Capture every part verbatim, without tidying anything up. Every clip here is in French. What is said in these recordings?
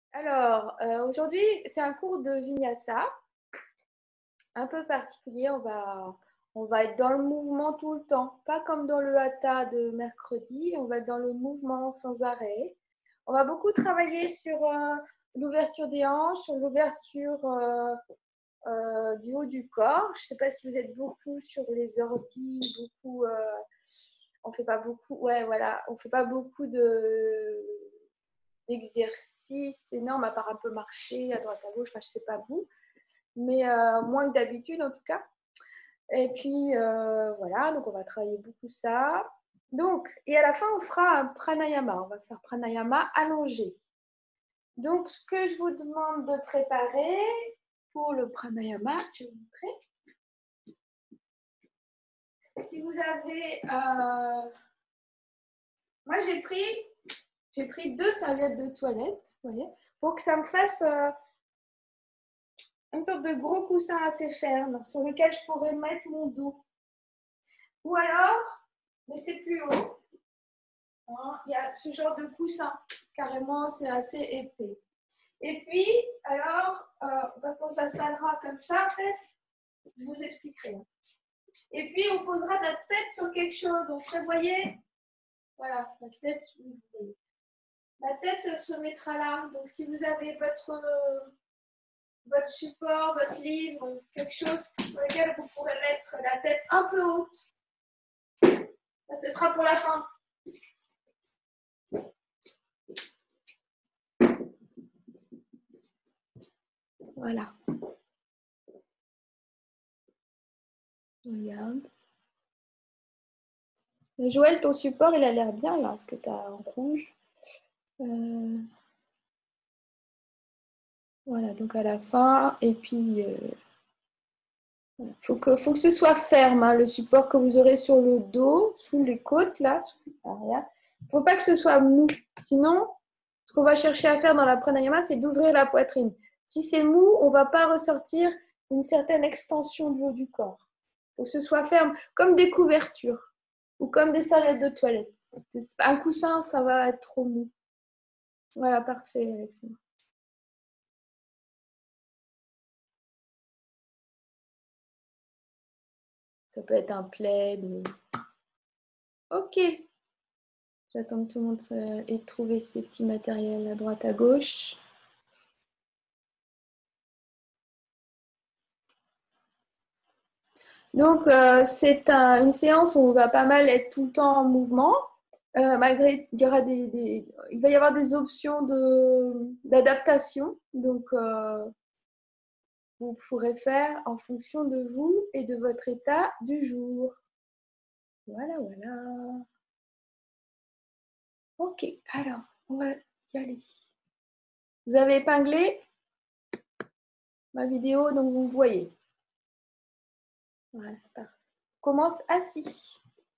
Alors, euh, aujourd'hui, c'est un cours de Vinyasa, un peu particulier. On va, on va être dans le mouvement tout le temps, pas comme dans le Hatha de mercredi. On va être dans le mouvement sans arrêt. On va beaucoup travailler sur euh, l'ouverture des hanches, sur l'ouverture euh, euh, du haut du corps. Je ne sais pas si vous êtes beaucoup sur les ordis, beaucoup. Euh, on fait pas beaucoup. Ouais, voilà, on fait pas beaucoup de d'exercices énormes, à part un peu marcher à droite à gauche, enfin je sais pas vous, mais euh, moins que d'habitude en tout cas. Et puis euh, voilà, donc on va travailler beaucoup ça. Donc, et à la fin, on fera un pranayama. On va faire pranayama allongé. Donc, ce que je vous demande de préparer pour le pranayama, je vais vous montrer. Si vous avez, euh... moi j'ai pris, j'ai pris deux serviettes de toilette, vous voyez, pour que ça me fasse euh, une sorte de gros coussin assez ferme sur lequel je pourrais mettre mon dos. Ou alors, mais c'est plus haut, hein, il y a ce genre de coussin, carrément c'est assez épais. Et puis, alors, euh, parce qu'on s'installera comme ça en fait, je vous expliquerai. Et puis on posera la tête sur quelque chose, donc prévoyez, voilà, la tête, la tête elle se mettra là, donc si vous avez votre... Euh, votre support, votre livre, quelque chose sur lequel vous pourrez mettre la tête un peu haute. Ça, ce sera pour la fin. Voilà. Regarde. Mais Joël, ton support, il a l'air bien là, ce que tu as en rouge. Euh... Voilà, donc à la fin, et puis... Euh... Il faut que, faut que ce soit ferme, hein, le support que vous aurez sur le dos, sous les côtes, là, l'arrière. Il ne faut pas que ce soit mou. Sinon, ce qu'on va chercher à faire dans la pranayama, c'est d'ouvrir la poitrine. Si c'est mou, on ne va pas ressortir une certaine extension du haut du corps. Il faut que ce soit ferme, comme des couvertures ou comme des serviettes de toilette. Un coussin, ça va être trop mou. Voilà, parfait, Alexandre. Ça peut être un plaid. Ou... Ok. J'attends que tout le monde ait trouvé ses petits matériels à droite, à gauche. Donc, euh, c'est un, une séance où on va pas mal être tout le temps en mouvement. Euh, malgré, il y aura des, des, il va y avoir des options de, d'adaptation. Donc, euh, vous pourrez faire en fonction de vous et de votre état du jour. Voilà, voilà. Ok, alors, on va y aller. Vous avez épinglé ma vidéo, donc vous me voyez. Voilà, parfait. Commence assis.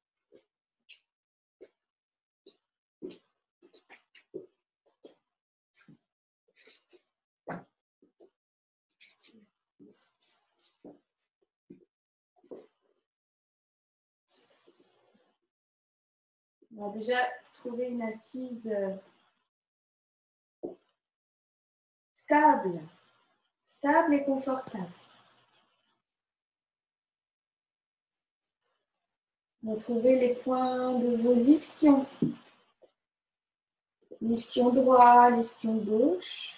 On va déjà trouver une assise stable, stable et confortable. Retrouvez les points de vos ischions. L'ischion droit, l'ischion gauche.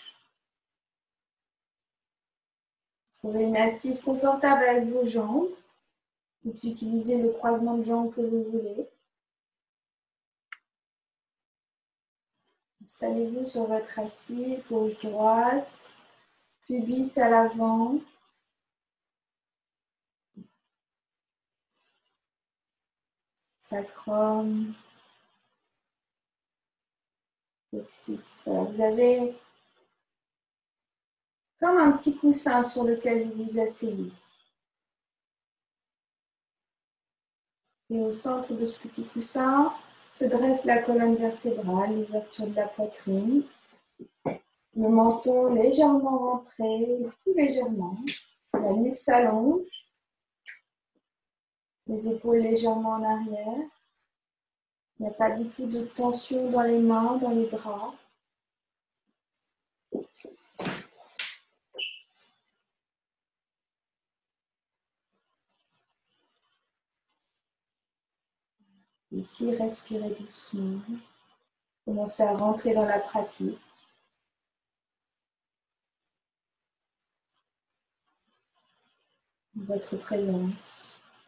Trouvez une assise confortable avec vos jambes. Vous utilisez le croisement de jambes que vous voulez. Installez-vous sur votre assise, gauche-droite, pubis à l'avant. Sacrum, coccyx. Voilà, vous avez comme un petit coussin sur lequel vous vous asseyez. Et au centre de ce petit coussin se dresse la colonne vertébrale, l'ouverture de la poitrine. Le menton légèrement rentré, tout légèrement. La nuque s'allonge. Les épaules légèrement en arrière. Il n'y a pas du tout de tension dans les mains, dans les bras. Ici, respirez doucement. Commencez à rentrer dans la pratique. Votre présence.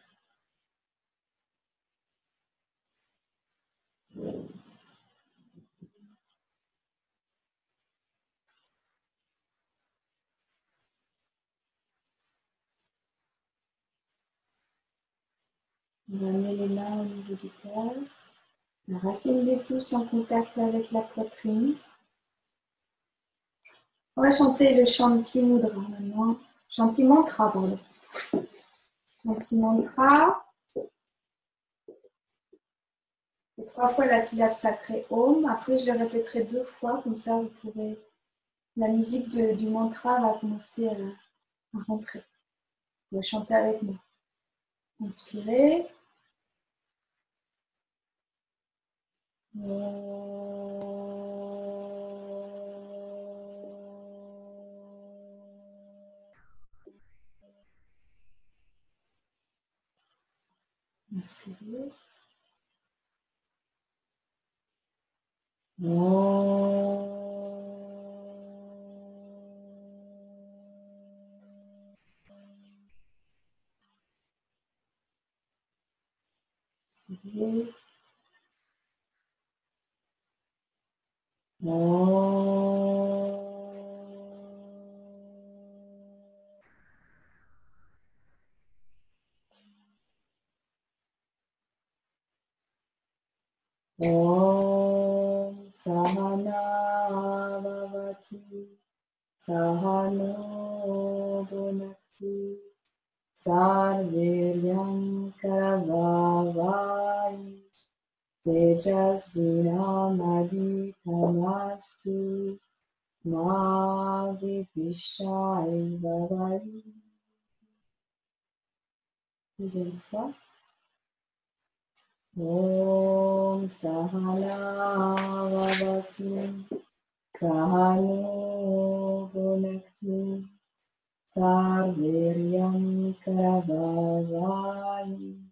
On va amener les mains au niveau du cœur. La racine des pouces en contact avec la poitrine. On va chanter le Shanti Mudra maintenant. Shanti Mantra, pardon. Shanti Mantra. Et trois fois la syllabe sacrée Om. Après, je le répéterai deux fois, comme ça vous pourrez. La musique de, du mantra va commencer à, à rentrer. Vous pouvez chanter avec moi. Inspirez. Inspirez. Inspirez. Om Sahana Bhavatu Sahano Bhunaktu Sarviryam Karavavai Tejasvinamaditamasttu Ma Vidvishai Vavai. Deuxième fois. Om Sahana Bhavatu Sahano Bhunaktu Sarviryam Karavavai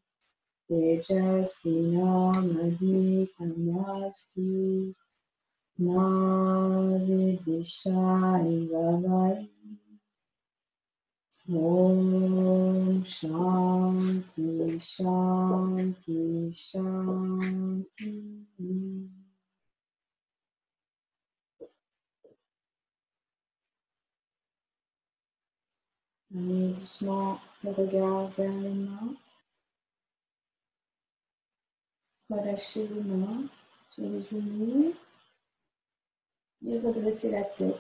Tejasvinamaditamasttu Ma Vidvishai Vavai. Om Shanti Shanti Shanti. Amenez doucement le regard vers les mains. Relâchez les mains sur les genoux et redressez la tête.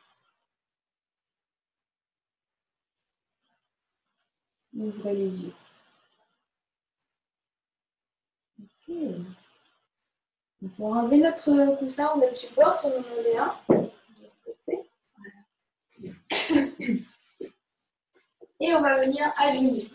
Ouvrez les yeux. Ok. On va enlever notre coussin, on a le support si on en avait un. Et on va venir à genoux.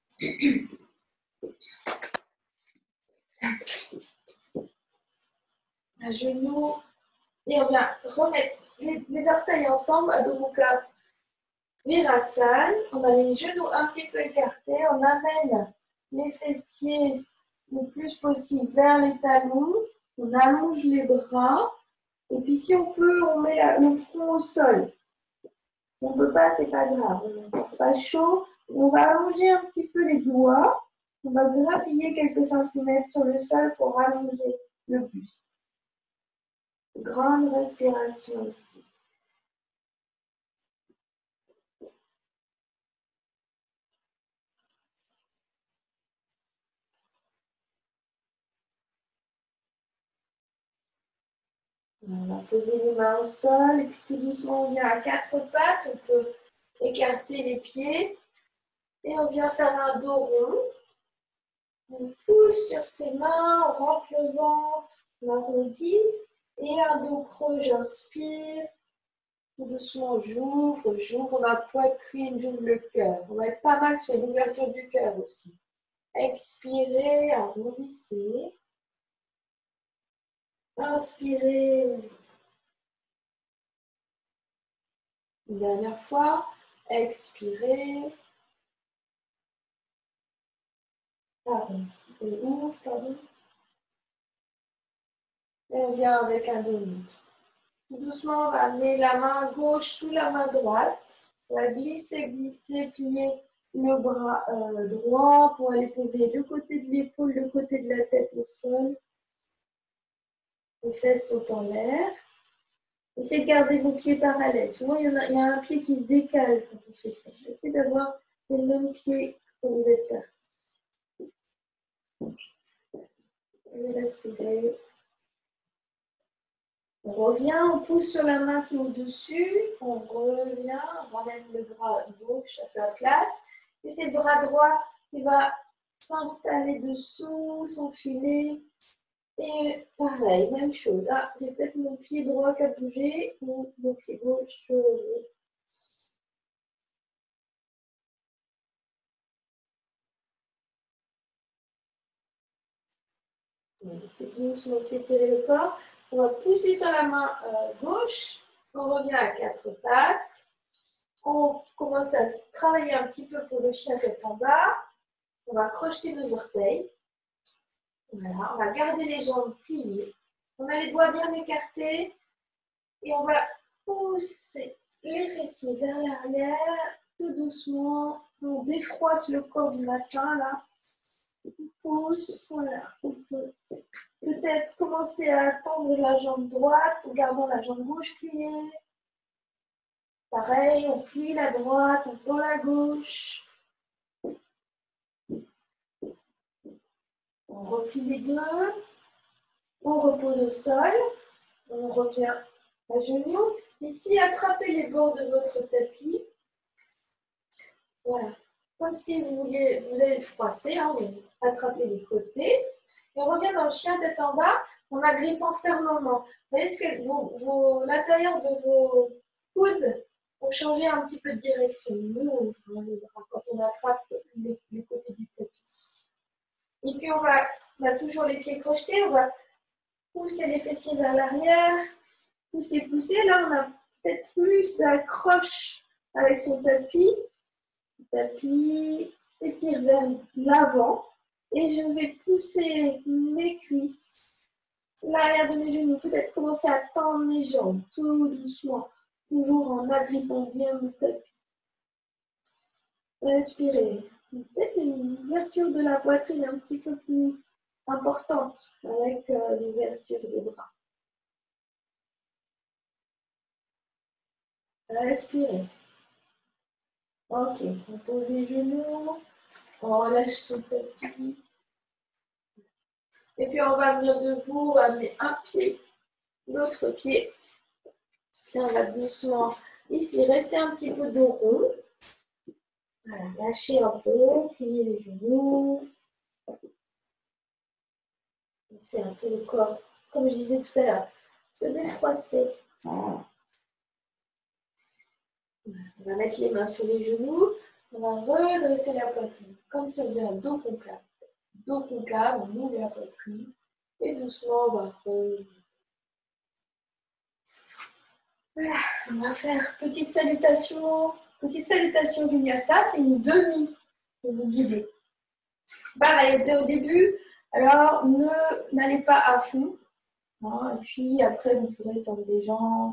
À genoux. Et on vient remettre les, les orteils ensemble, Adho Mukha Virasana. On a les genoux un petit peu écartés. On amène les fessiers le plus possible vers les talons. On allonge les bras. Et puis si on peut, on met la, le front au sol. Si on ne peut pas, c'est pas grave. On n'a pas chaud. On va allonger un petit peu les doigts. On va grappiller quelques centimètres sur le sol pour allonger le buste. Grande respiration ici. On va poser les mains au sol et puis tout doucement on vient à quatre pattes. On peut écarter les pieds et on vient faire un dos rond. On pousse sur ses mains, on rentre le ventre, on arrondit et un dos creux, j'inspire. Tout doucement j'ouvre, j'ouvre ma poitrine, j'ouvre le cœur. On va être pas mal sur l'ouverture du cœur aussi. Expirez, arrondissez. Inspirez. Une dernière fois. Expirez. Arrondissez. Ouvre, pardon. Et on vient avec un dos neutre. Doucement, on va amener la main gauche sous la main droite. On va glisser, glisser, plier le bras euh, droit pour aller poser le côté de l'épaule, le côté de la tête au sol. Les fesses sont en l'air. Essayez de garder vos pieds parallèles. Souvent, il y, en a, il y a un pied qui se décale quand on fait ça. Essayez d'avoir les mêmes pieds quand vous êtes parti. Respirez. On revient, on pousse sur la main qui est au-dessus. On revient, on ramène le bras gauche à sa place. Et c'est le bras droit qui va s'installer dessous, s'enfiler. Et pareil, même chose. Ah, j'ai peut-être mon pied droit qui a bougé ou mon pied gauche sur le dos. C'est doucement s'étirer le corps. On va pousser sur la main euh, gauche. On revient à quatre pattes. On commence à travailler un petit peu pour le chien tête en bas. On va crocheter nos orteils. Voilà, on va garder les jambes pliées. On a les doigts bien écartés. Et on va pousser les fessiers vers l'arrière. Tout doucement. On défroisse le corps du matin là. On pousse, voilà. On peut peut-être commencer à tendre la jambe droite en gardant la jambe gauche pliée. Pareil, on plie la droite, on tend la gauche. On replie les deux. On repose au sol. On revient à genoux. Ici, attrapez les bords de votre tapis. Voilà. Comme si vous vouliez, vous allez le froisser, hein, vous attrapez les côtés. Et on revient dans le chien tête en bas en agrippant fermement. Vous voyez ce que vos, vos, l'intérieur de vos coudes pour changer un petit peu de direction. Nous, quand on attrape les, les côtés du tapis. Et puis on va, on a toujours les pieds crochetés, on va pousser les fessiers vers l'arrière, pousser, pousser. Là, on a peut-être plus d'accroche avec son tapis. Le tapis s'étire vers l'avant et je vais pousser mes cuisses, l'arrière de mes genoux, peut-être commencer à tendre mes jambes tout doucement, toujours en agrippant bien le tapis. Respirez. Peut-être une ouverture de la poitrine un petit peu plus importante avec euh, l'ouverture des bras. Respirez. Ok, on pose les genoux, on relâche son tapis. Et puis on va venir debout, on va amener un pied, l'autre pied. Puis on va doucement ici rester un petit peu dos rond. Voilà, lâchez un peu, pliez les genoux. C'est un peu le corps, comme je disais tout à l'heure, se défroisser. On va mettre les mains sur les genoux, on va redresser la poitrine, comme si on faisait un dos concave. Dos concave, on ouvre la poitrine et doucement on va revenir. Voilà, on va faire petite salutation, petite salutation vinyasa, c'est une demi pour vous guider. Pareil, au début, alors ne n'allez pas à fond, hein, et puis après vous pourrez tendre les jambes.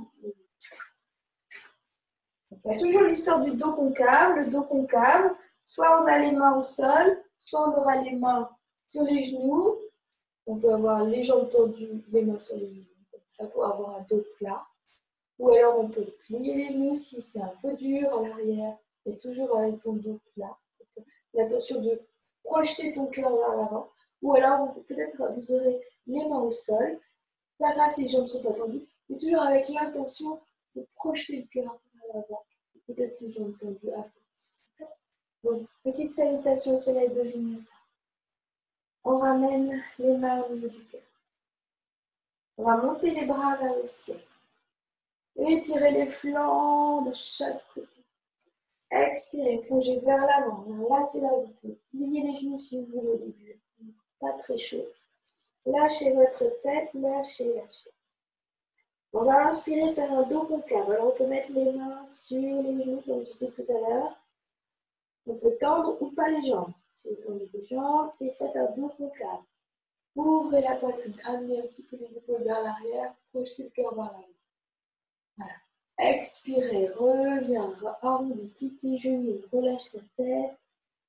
Donc, il y a toujours l'histoire du dos concave. Le dos concave, soit on a les mains au sol, soit on aura les mains sur les genoux. On peut avoir les jambes tendues, les mains sur les genoux, comme ça pour avoir un dos plat. Ou alors on peut plier les genoux si c'est un peu dur à l'arrière, et toujours avec ton dos plat. L'attention de projeter ton cœur vers l'avant. Ou alors peut-être vous aurez les mains au sol, pas grave si les jambes ne sont pas tendues, mais toujours avec l'intention de projeter le cœur vers l'avant. Peut-être les jambes tendues à force. Donc, petite salutation au soleil de Vinyasa. On ramène les mains au niveau du cœur. On va monter les bras vers le ciel. Étirez les flancs de chaque côté. Expirez, plongez vers l'avant. Là, c'est là où vous pouvez plier les genoux si vous voulez au début. Pas très chaud. Lâchez votre tête, lâchez, lâchez. On va inspirer, faire un dos concave. Alors, on peut mettre les mains sur les genoux, comme je disais tout à l'heure. On peut tendre ou pas les jambes. Si vous tendez les jambes, et faites un dos concave. Ouvrez la poitrine, amenez un petit peu les épaules vers l'arrière, projetez le cœur vers l'avant. Voilà. Expirez, reviens, arrondis, plie tes genoux, relâche ta tête.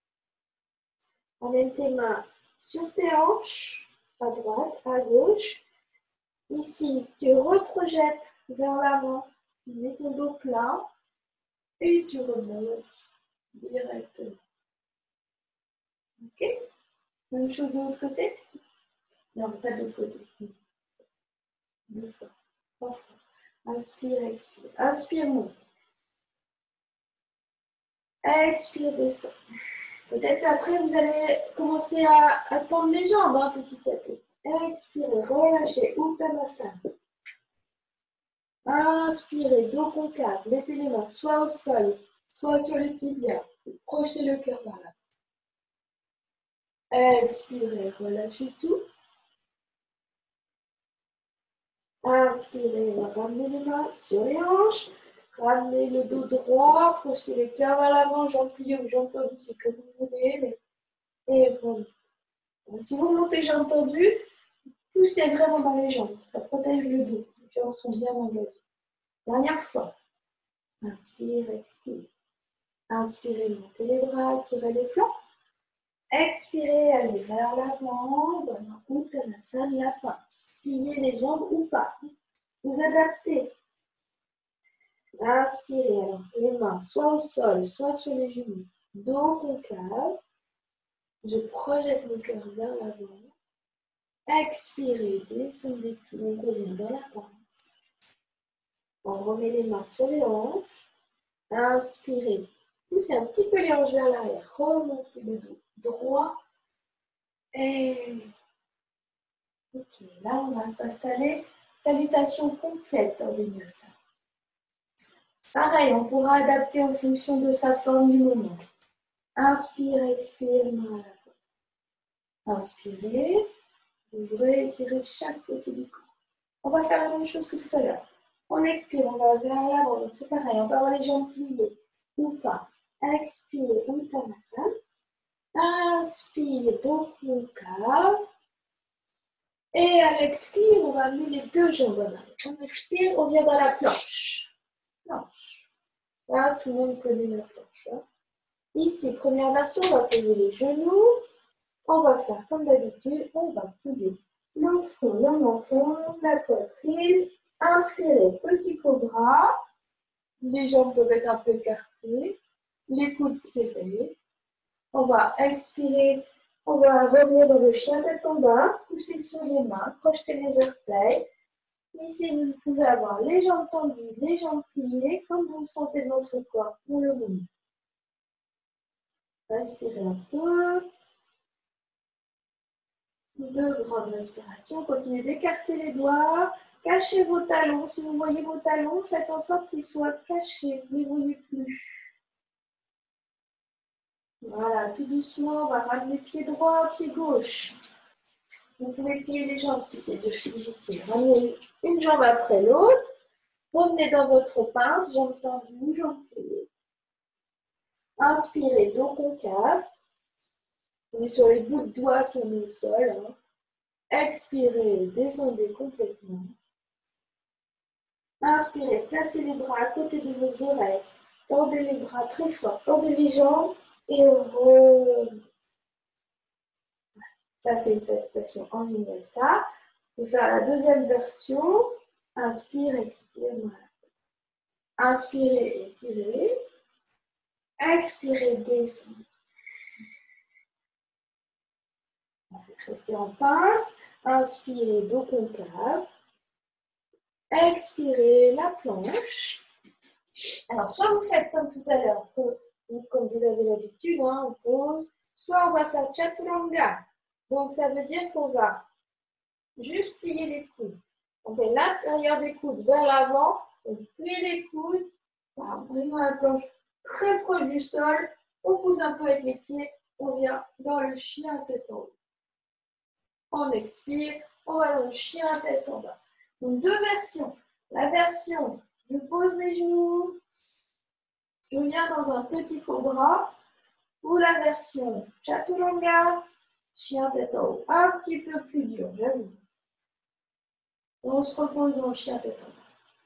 Amène tes mains sur tes hanches, à droite, à gauche. Ici, tu reprojettes vers l'avant, tu mets ton dos plat et tu remontes directement. Ok? Même chose de l'autre côté? Non, pas de l'autre côté. Deux fois. Trois fois. Inspire, expire. Inspire, monte. Expire, descend. Peut-être après, vous allez commencer à, à tendre les jambes hein, petit à petit. Expirez, relâchez, Uttanasana. Inspirez, dos concave. Mettez les mains soit au sol, soit sur les tibias. Projetez le cœur vers là. Expirez, relâchez tout. Inspirez, ramenez les mains sur les hanches. Ramenez le dos droit, projetez le cœur vers l'avant, jambes pliées ou jambes tendues, c'est comme vous voulez. Mais... Et voilà. Si vous montez jambes tendues, poussez vraiment dans les jambes. Ça protège le dos. Les jambes sont bien engagées. Dernière fois. Inspire, expire. Inspirez, montez les bras, tirez les flancs. Expirez, allez vers l'avant. Voilà, Uttanasana, la pince. Pliez les jambes ou pas. Vous adaptez. Inspirez, alors les mains soit au sol, soit sur les genoux. Dos concave. Je projette mon cœur vers l'avant. Expirez, descendez tout, on revient dans la pince. On remet les mains sur les hanches. Inspirez, poussez un petit peu les hanches vers l'arrière. Remontez le dos droit. Et ok, là on va s'installer. Salutation complète en Vinyasa. Pareil, on pourra adapter en fonction de sa forme du moment. Inspire, expire, main à la fois. Inspirez, ouvrez, étirez chaque côté du corps. On va faire la même chose que tout à l'heure. On expire, on va vers l'avant, donc c'est pareil, on va avoir les jambes pliées ou pas. Expire, Uttanasana. Inspire, dos concave. Et à l'expire, on va amener les deux jambes en arrière. On expire, on vient dans la planche. Planche. Là, tout le monde connaît la planche. Hein. Ici, première version, on va poser les genoux. On va faire comme d'habitude, on va poser le front, le menton, la poitrine. Inspirez, petit cobra. Les jambes peuvent être un peu écartées. Les coudes serrés. On va expirer. On va revenir dans le chien tête en bas. Poussez sur les mains. Crochetez les orteils. Ici, vous pouvez avoir les jambes tendues, les jambes pliées, comme vous sentez dans votre corps pour le moment. Inspirez un peu. Deux grandes respirations. Continuez d'écarter les doigts. Cachez vos talons. Si vous voyez vos talons, faites en sorte qu'ils soient cachés. Vous ne les voyez plus. Voilà, tout doucement, on va ramener pied droit, pied gauche. Vous pouvez plier les jambes si c'est difficile. Ramenez une jambe après l'autre. Revenez dans votre pince, jambes tendues, jambes pliées. Inspirez, dos concave. On est sur les bouts de doigts si on est au sol. Hein. Expirez, descendez complètement. Inspirez, placez les bras à côté de vos oreilles. Tendez les bras très fort, tendez les jambes et re... Ça, c'est une salutation en vinyasa. On va faire la deuxième version. Inspire, expire. Voilà. Inspirez, étirez. Expirez, descendez. Restez en pince. Inspirez, dos concave. Expirez, la planche. Alors, soit vous faites comme tout à l'heure, comme vous avez l'habitude, hein, on pose. Soit on va faire chaturanga. Donc, ça veut dire qu'on va juste plier les coudes. On met l'intérieur des coudes vers l'avant. On plie les coudes. Voilà, vraiment la planche très proche du sol. On pousse un peu avec les pieds. On vient dans le chien tête en haut. On expire. On va dans le chien tête en bas. Donc, deux versions. La version, je pose mes genoux. Je viens dans un petit cobra. Ou la version chaturanga. chien tête en haut. Un petit peu plus dur, j'avoue. On se repose dans le chien tête en bas.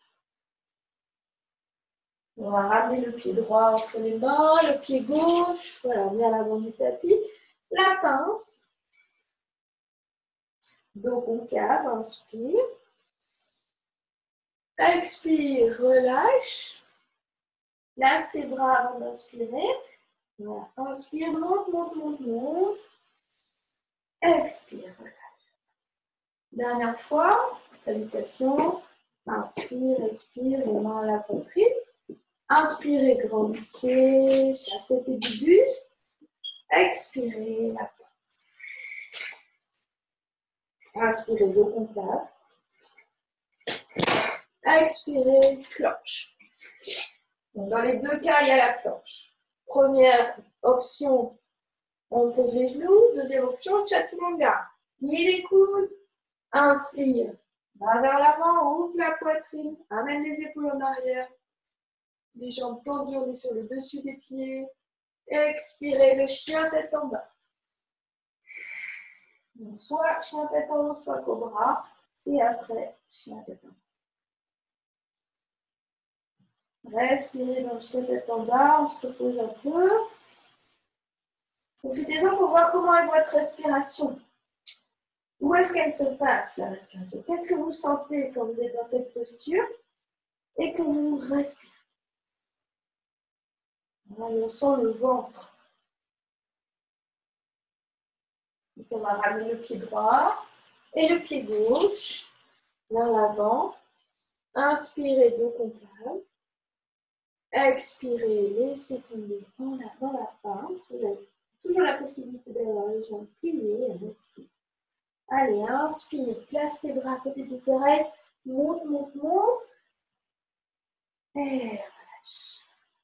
On va ramener le pied droit entre les mains, le pied gauche, voilà, on est à l'avant du tapis. La pince. Dos concave, inspire. Expire, relâche. Laisse tes bras avant d'inspirer. Voilà, inspire, monte, monte, monte, monte. Expire, relâche. Dernière fois, salutation. Inspire, expire, les mains à la poitrine. Inspirez, grandissez chaque côté du buste. Expirez, la pince. Inspirez, dos concave. Expirez, planche. Donc, dans les deux cas, il y a la planche. Première option, on pose les genoux. Deuxième option, chaturanga. Pliez les coudes. Inspire. Va vers l'avant, ouvre la poitrine. Amène les épaules en arrière. Les jambes tendues, on est sur le dessus des pieds. Expirez, le chien tête en bas. Donc, soit chien tête en haut, soit cobra. Et après, chien tête en bas. Respirez dans le chien tête en bas, on se repose un peu. Profitez-en pour voir comment est votre respiration. Où est-ce qu'elle se passe, la respiration? Qu'est-ce que vous sentez quand vous êtes dans cette posture et que vous respirez? Voilà, on sent le ventre. Donc on va ramener le pied droit et le pied gauche vers l'avant. Inspirez, dos concave. Expirez, laissez tomber en avant la pince. Vous avez toujours la possibilité d'avoir les jambes pliées aussi. Allez, inspire, place tes bras à côté des oreilles. Monte, monte, monte. Et relâche.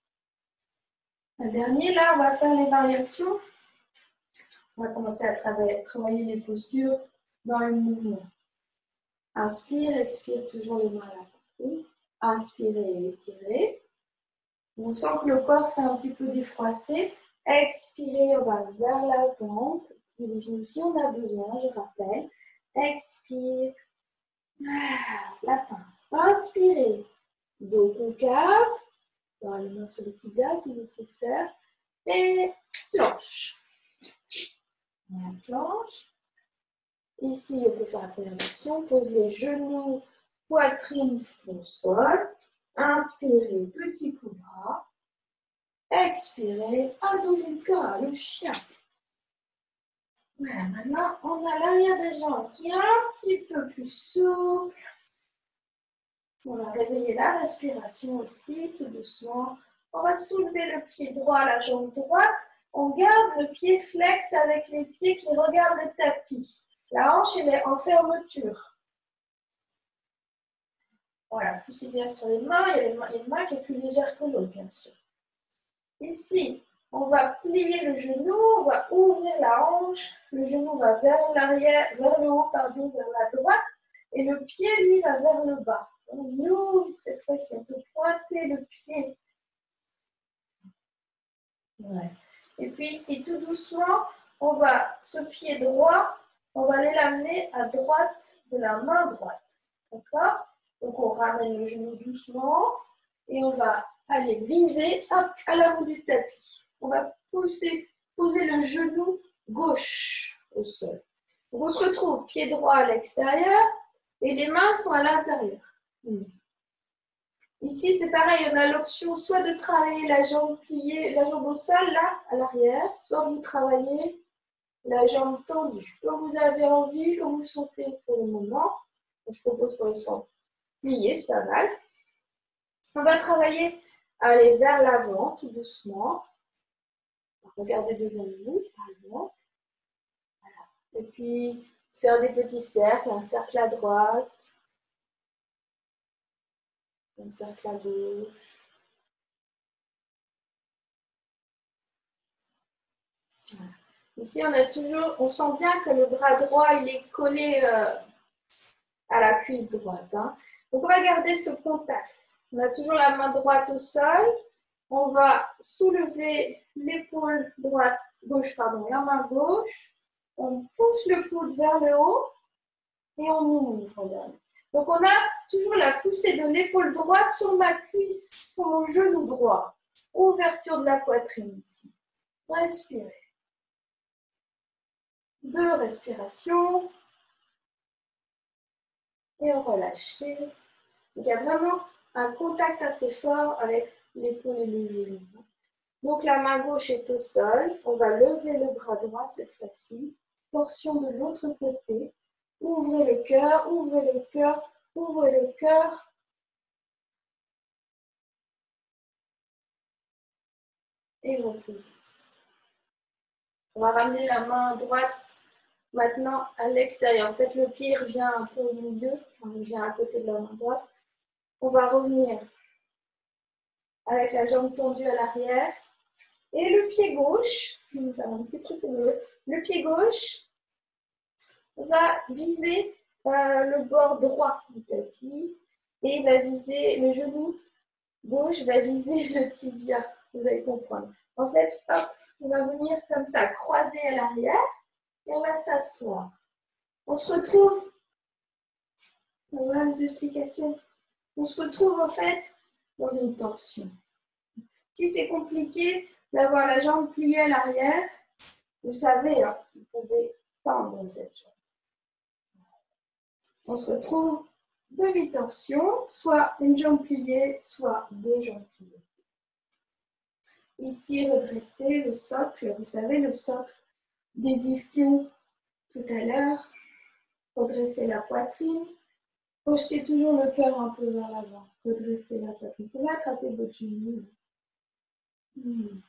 Un dernier, là, on va faire les variations. On va commencer à travailler, travailler les postures dans le mouvement. Inspire, expire, toujours les mains à la poitrine. Inspirez et étirez. On sent que le corps s'est un petit peu défroissé. Expirez, on va vers l'avant. Les genoux si on a besoin, je rappelle. Expire. La pince. Inspirez. Dos concave. Les mains sur les tibias si nécessaire. Et planche. La planche. Ici, on peut faire la première version. Pose les genoux, poitrine, front, sol. Inspirez, petit cobra. Expirez, Adho Mukha, le chien. Voilà, maintenant, on a l'arrière des jambes qui est un petit peu plus souple. On va réveiller la respiration aussi, tout doucement. On va soulever le pied droit, la jambe droite. On garde le pied flex avec les pieds qui regardent le tapis. La hanche, elle est en fermeture. Voilà, poussez bien sur les mains. Il y a une main, une main qui est plus légère que l'autre, bien sûr. Ici, on va plier le genou, on va ouvrir la hanche. Le genou va vers l'arrière, vers le haut, pardon, vers la droite. Et le pied, lui, va vers le bas. On ouvre cette fois-ci, on peut pointer le pied. Ouais. Et puis ici, tout doucement, on va, ce pied droit, on va aller l'amener à droite de la main droite. D'accord? Donc on ramène le genou doucement et on va aller viser hop, à l'avant du tapis. On va pousser, poser le genou gauche au sol. Donc on se retrouve pied droit à l'extérieur et les mains sont à l'intérieur. Ici, c'est pareil, on a l'option soit de travailler la jambe pliée, la jambe au sol, là, à l'arrière, soit vous travaillez la jambe tendue. Comme vous avez envie, comme vous sentez pour le moment. Je propose pour l'instant plié, c'est pas mal. On va travailler, aller vers l'avant, tout doucement. Regardez devant vous, par exemple. Voilà. Et puis, faire des petits cercles, un cercle à droite. Un cercle à gauche. Voilà. Ici, on a toujours, on sent bien que le bras droit, il est collé euh, à la cuisse droite. Hein. Donc, on va garder ce contact. On a toujours la main droite au sol. On va soulever l'épaule droite, gauche, pardon, la main gauche. On pousse le coude vers le haut et on ouvre. Donc, on a toujours la poussée de l'épaule droite sur ma cuisse, sur mon genou droit. Ouverture de la poitrine ici. Respirez. Deux respirations. Et relâchez. Il y a vraiment un contact assez fort avec l'épaule et le genou. Donc la main gauche est au sol. On va lever le bras droit cette fois-ci. Torsion de l'autre côté. Ouvrez le cœur, ouvrez le cœur, ouvrez le cœur. Et reposez. On va ramener la main droite maintenant à l'extérieur. En fait, le pied revient un peu au milieu, enfin, il revient à côté de la main droite. On va revenir avec la jambe tendue à l'arrière. Et le pied gauche, je vais faire un petit truc au milieu. Le pied gauche va viser euh, le bord droit du tapis et va viser le genou gauche, va viser le tibia. Vous allez comprendre. En fait, hop, on va venir comme ça, croiser à l'arrière et on va s'asseoir. On se retrouve, on va avoir des explications. On se retrouve en fait dans une torsion. Si c'est compliqué d'avoir la jambe pliée à l'arrière, vous savez, hein, vous pouvez tendre cette jambe. On se retrouve demi-torsion, soit une jambe pliée, soit deux jambes pliées. Ici, redresser le socle, vous savez, le socle des ischions tout à l'heure. Redresser la poitrine. Projetez toujours le cœur un peu vers l'avant. Redresser la poitrine. Vous pouvez attraper votre genou. Hmm.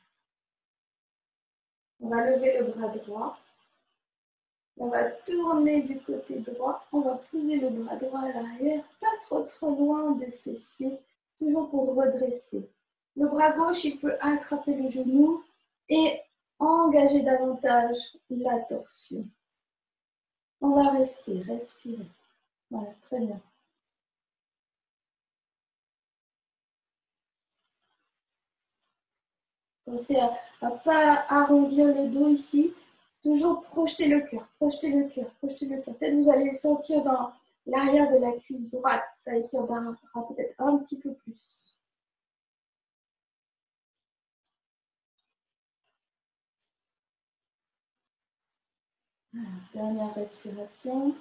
On va lever le bras droit. On va tourner du côté droit. On va poser le bras droit à l'arrière, pas trop trop loin des fessiers, toujours pour redresser. Le bras gauche, il peut attraper le genou et engager davantage la torsion. On va rester, respirer. Voilà, très bien. Pensez à ne pas arrondir le dos ici. Toujours projeter le cœur, projeter le cœur, projeter le cœur. Peut-être vous allez le sentir dans l'arrière de la cuisse droite. Ça étirera peut-être un petit peu plus. Voilà, dernière respiration.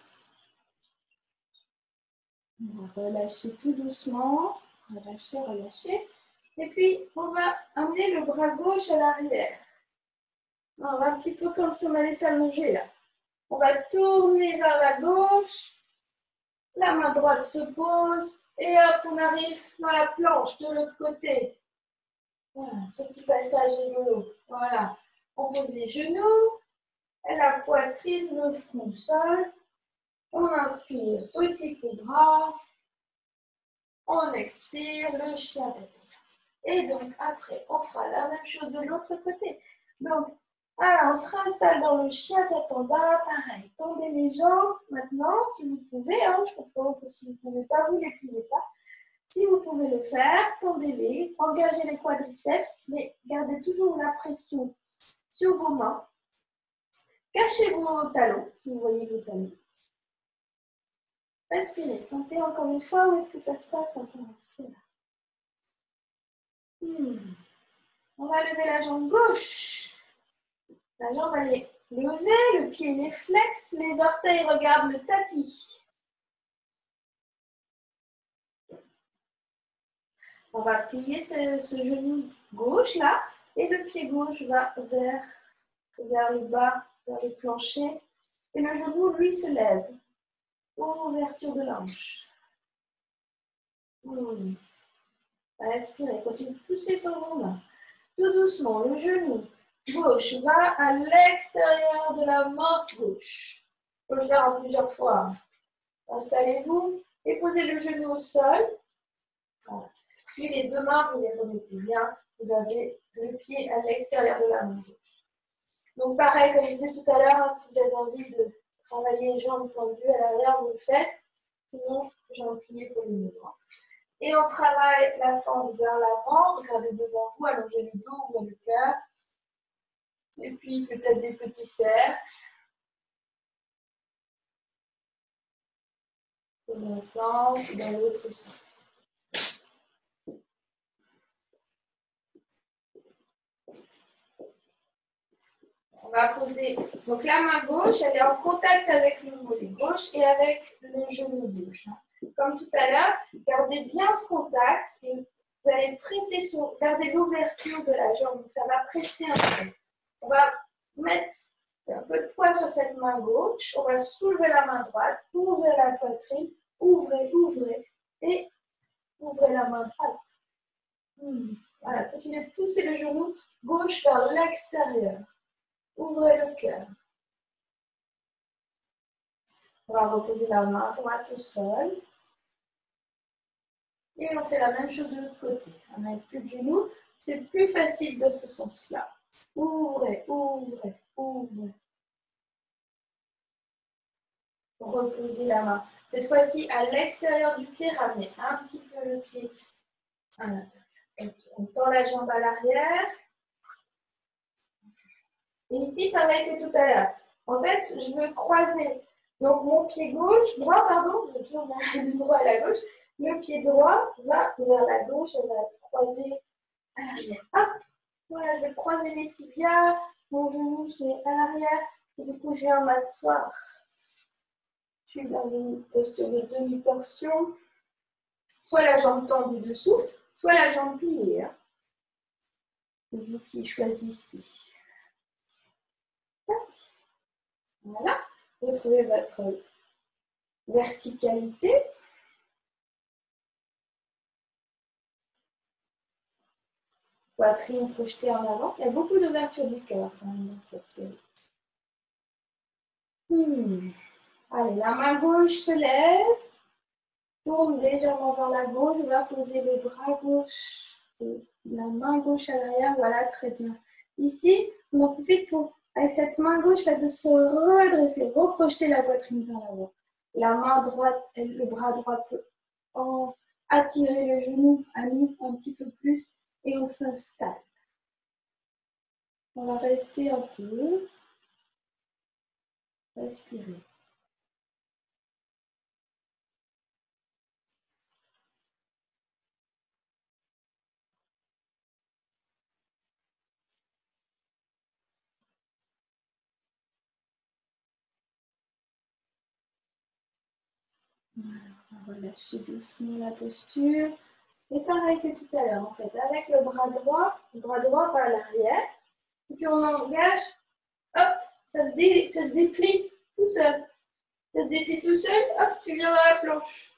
On va relâcher tout doucement. Relâcher, relâcher. Et puis, on va amener le bras gauche à l'arrière. On va un petit peu comme si on allait s'allonger là. On va tourner vers la gauche. La main droite se pose. Et hop, on arrive dans la planche de l'autre côté. Voilà, petit passage rigolo. Voilà. On pose les genoux. Et la poitrine, le front au sol. On inspire, petit coup de bras. On expire, le chien tête. Et donc, après, on fera la même chose de l'autre côté. Donc, alors, on se réinstalle dans le chien tête en bas. Pareil, tendez les jambes maintenant, si vous pouvez. Hein, je comprends que si vous ne pouvez pas, vous ne les pliez pas. Si vous pouvez le faire, tendez-les, engagez les quadriceps, mais gardez toujours la pression sur vos mains. Cachez vos talons, si vous voyez vos talons. Respirez. Sentez encore une fois où est-ce que ça se passe quand on respire. Hmm. On va lever la jambe gauche. La jambe, elle est levée, le pied, il est flex, les orteils regardent le tapis. On va plier ce, ce genou gauche là, et le pied gauche va vers, vers le bas, vers le plancher. Et le genou, lui, se lève. Ouverture de l'hanche. Hmm. Respirez, continuez de pousser sur vos mains. Tout doucement, le genou gauche va à l'extérieur de la main gauche. On peut le faire en plusieurs fois. Installez-vous et posez le genou au sol. Voilà. Puis les deux mains, vous les remettez bien. Vous avez le pied à l'extérieur de la main gauche. Donc pareil, comme je disais tout à l'heure, hein, si vous avez envie de travailler les jambes tendues à l'arrière, vous le faites. Sinon, jambes pliées pour le droit. Et on travaille la fente vers l'avant. Regardez devant vous, allongez le dos, ouvrez le cœur. Et puis peut-être des petits cercles. Dans un sens, dans l'autre sens. On va poser, donc la main gauche, elle est en contact avec le mollet gauche et avec le genou gauche. Comme tout à l'heure, gardez bien ce contact et vous allez presser sur, gardez l'ouverture de la jambe, donc ça va presser un peu. On va mettre un peu de poids sur cette main gauche, on va soulever la main droite, ouvrir la poitrine, ouvrez, ouvrez et ouvrez la main droite. Hmm. Voilà, continuez de pousser le genou gauche vers l'extérieur. Ouvrez le cœur. On va reposer la main droite au sol. Et on fait la même chose de l'autre côté. On n'a plus de genoux. C'est plus facile dans ce sens-là. Ouvrez, ouvrez, ouvrez. Reposez la main. Cette fois-ci, à l'extérieur du pied, ramenez un petit peu le pied à l'intérieur. Okay. On tend la jambe à l'arrière. Et ici, pareil que tout à l'heure. En fait, je veux croiser. Donc, mon pied gauche, droit, pardon, je vais toujours du droit à la gauche. Le pied droit va vers la gauche, elle va croiser à l'arrière. Hop, voilà, je vais croiser mes tibias, mon genou se met à l'arrière, et du coup, je viens m'asseoir. Je suis dans une posture de demi-torsion. Soit la jambe tendue dessous, soit la jambe pliée. Hein. C'est vous qui choisissez. Voilà, retrouvez votre verticalité. Poitrine projetée en avant. Il y a beaucoup d'ouverture du cœur quand même dans cette série. Hmm. Allez, la main gauche se lève. Tourne légèrement vers la gauche. On va poser le bras gauche et la main gauche à l'arrière. Voilà, très bien. Ici, on en profite pour, avec cette main gauche, là, de se redresser, reprojeter la poitrine vers l'avant. La main droite, le bras droit peut en attirer le genou à nous un petit peu plus et on s'installe. On va rester un peu. Respirer. Voilà, on va relâcher doucement la posture. Et pareil que tout à l'heure, en fait, avec le bras droit, le bras droit va à l'arrière. Et puis on engage, hop, ça se, dé, ça se déplie tout seul. Ça se déplie tout seul, hop, tu viens dans la planche.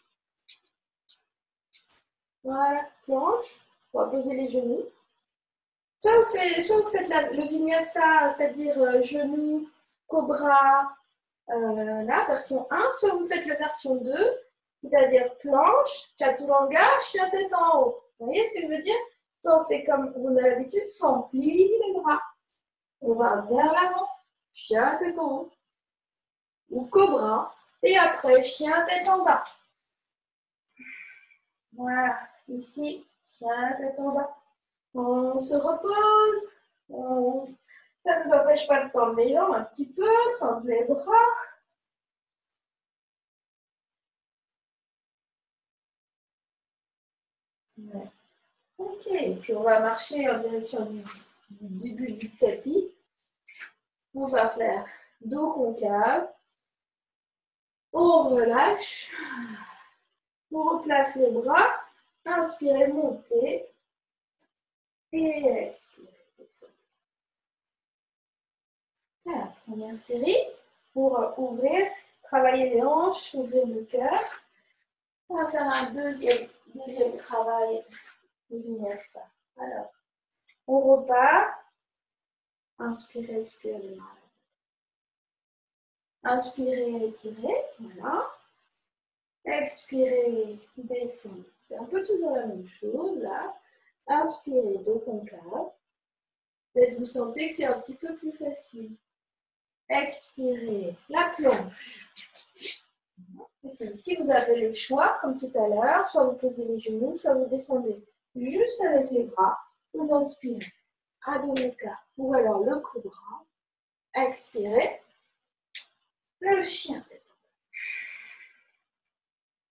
Voilà, planche. On va poser les genoux. Soit vous faites, soit vous faites la, le vinyasa, c'est-à-dire euh, genoux, cobra, euh, là, version un, soit vous faites la version deux, c'est-à-dire planche, chaturanga, chien tête en haut. Vous voyez ce que je veux dire? Soit on fait comme on a l'habitude, soit on plie les bras. On va vers l'avant, chien tête en haut. Ou cobra, et après, chien tête en bas. Voilà, ici, chien tête en bas. On se repose, on... ça ne nous empêche pas de tendre les jambes un petit peu, tendre les bras. Ouais. Ok, et puis on va marcher en direction du, du début du tapis. On va faire dos concave. On relâche. On replace les bras. Inspirez, montez. Et expirez. Voilà, première série pour ouvrir, travailler les hanches, ouvrir le cœur. On va faire un deuxième, deuxième travail. Ça. Alors, on repart. Inspirez, expirez. Inspirez, étirez. Voilà. Expirez, descendez. C'est un peu toujours la même chose là. Inspirez, dos concave. Peut-être vous sentez que c'est un petit peu plus facile. Expirez, la planche. Ici, vous avez le choix, comme tout à l'heure, soit vous posez les genoux, soit vous descendez juste avec les bras. Vous inspirez, radeau le cœur, ou alors le cobra. Expirez, le chien.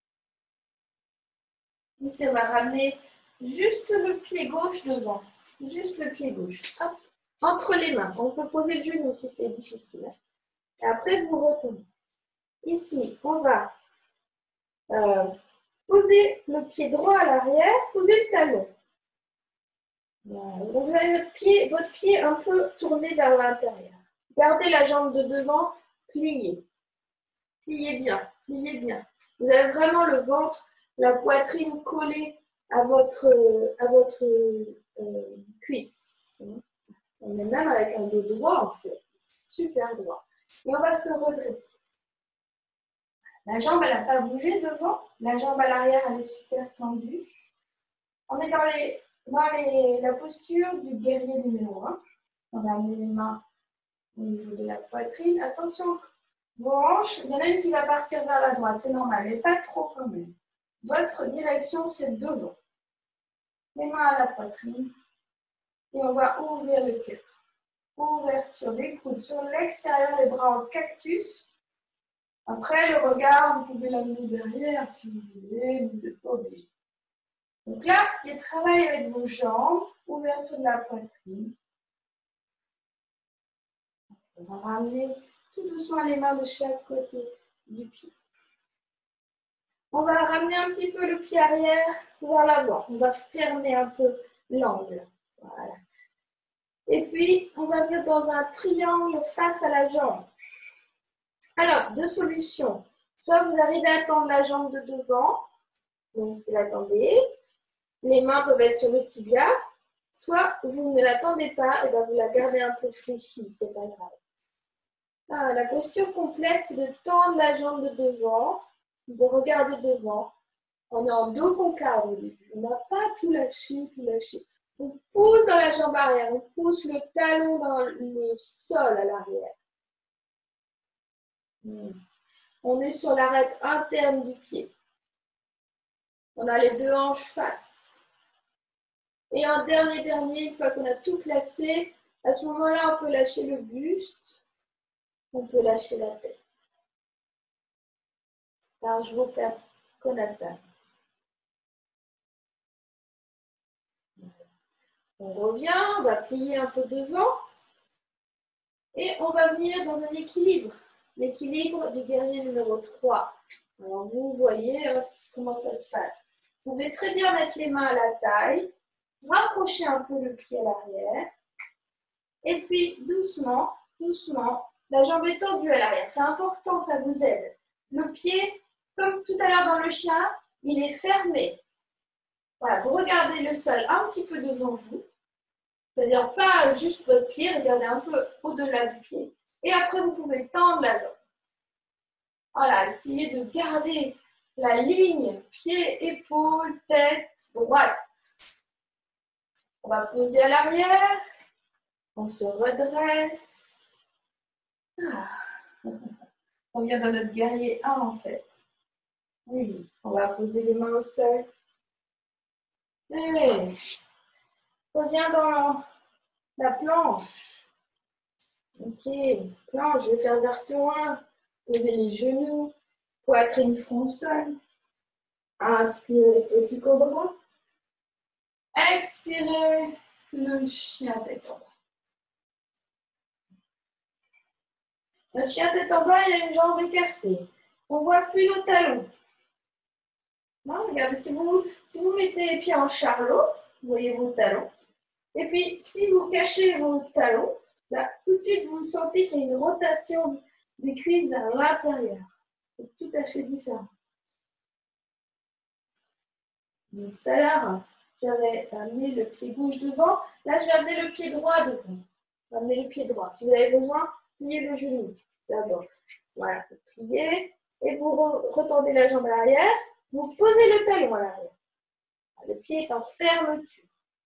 Ici, on va ramener juste le pied gauche devant. Juste le pied gauche. Hop. Entre les mains. On peut poser le genou si c'est difficile. Et après, vous retournez. Ici, on va euh, poser le pied droit à l'arrière, poser le talon. Voilà. Donc, vous avez votre pied, votre pied un peu tourné vers l'intérieur. Gardez la jambe de devant pliée. Pliez bien, pliez bien. Vous avez vraiment le ventre, la poitrine collée à votre, à votre euh, cuisse. On est même avec un dos droit en fait. Super droit. Et on va se redresser. La jambe, elle n'a pas bougé devant. La jambe à l'arrière, elle est super tendue. On est dans, les, dans les, la posture du guerrier numéro un. On va amener les mains au niveau de la poitrine. Attention, vos hanches, il y en a une qui va partir vers la droite, c'est normal, mais pas trop quand même. Votre direction, c'est devant. Les mains à la poitrine. Et on va ouvrir le cœur. Ouverture des coudes sur l'extérieur, les bras en cactus. Après, le regard, vous pouvez l'amener derrière si vous voulez, vous n'êtes pas obligé. Donc là, il y a travail avec vos jambes, ouverture de la poitrine. On va ramener tout doucement les mains de chaque côté du pied. On va ramener un petit peu le pied arrière vers l'avant. On va fermer un peu l'angle. Voilà. Et puis, on va venir dans un triangle face à la jambe. Alors, deux solutions. Soit vous arrivez à tendre la jambe de devant, donc vous l'attendez. Les mains peuvent être sur le tibia. Soit vous ne l'attendez pas, et bien vous la gardez un peu fléchie, c'est pas grave. Ah, la posture complète, c'est de tendre la jambe de devant, de regarder devant. On est en dos concave au début. On n'a pas tout lâché, tout lâché. On pousse dans la jambe arrière, on pousse le talon dans le sol à l'arrière. On est sur l'arête interne du pied. On a les deux hanches face. Et en dernier, dernier, une fois qu'on a tout placé, à ce moment-là, on peut lâcher le buste, on peut lâcher la tête. Alors, je vous fais Konasana. On revient, on va plier un peu devant et on va venir dans un équilibre. L'équilibre du guerrier numéro trois. Alors, vous voyez hein, comment ça se passe. Vous pouvez très bien mettre les mains à la taille, rapprocher un peu le pied à l'arrière et puis doucement, doucement, la jambe est tendue à l'arrière. C'est important, ça vous aide. Le pied, comme tout à l'heure dans le chien, il est fermé. Voilà, vous regardez le sol un petit peu devant vous. C'est-à-dire pas juste votre pied, regardez un peu au-delà du pied. Et après, vous pouvez tendre la jambe. Voilà, essayez de garder la ligne pied, épaule, tête, droite. On va poser à l'arrière. On se redresse. Ah. On vient dans notre guerrier un en fait. Oui, on va poser les mains au sol. Et on vient dans la planche. Ok, planche, je vais faire version un. Posez les genoux, poitrine front sol. Inspirez, petit cobra. Expirez, le chien tête en bas. Le chien tête en bas, il a une jambe écartée. On ne voit plus nos talons. Non, regardez, si vous, si vous mettez les pieds en charlot, vous voyez vos talons. Et puis, si vous cachez vos talons, là, tout de suite, vous sentez qu'il y a une rotation des cuisses vers l'intérieur. C'est tout à fait différent. Donc, tout à l'heure, j'avais amené le pied gauche devant. Là, je vais amener le pied droit devant. Je vais amener le pied droit. Si vous avez besoin, pliez le genou d'abord. Voilà, vous pliez et vous retendez la jambe à l'arrière. Vous posez le talon à l'arrière. Le pied est en fermeture.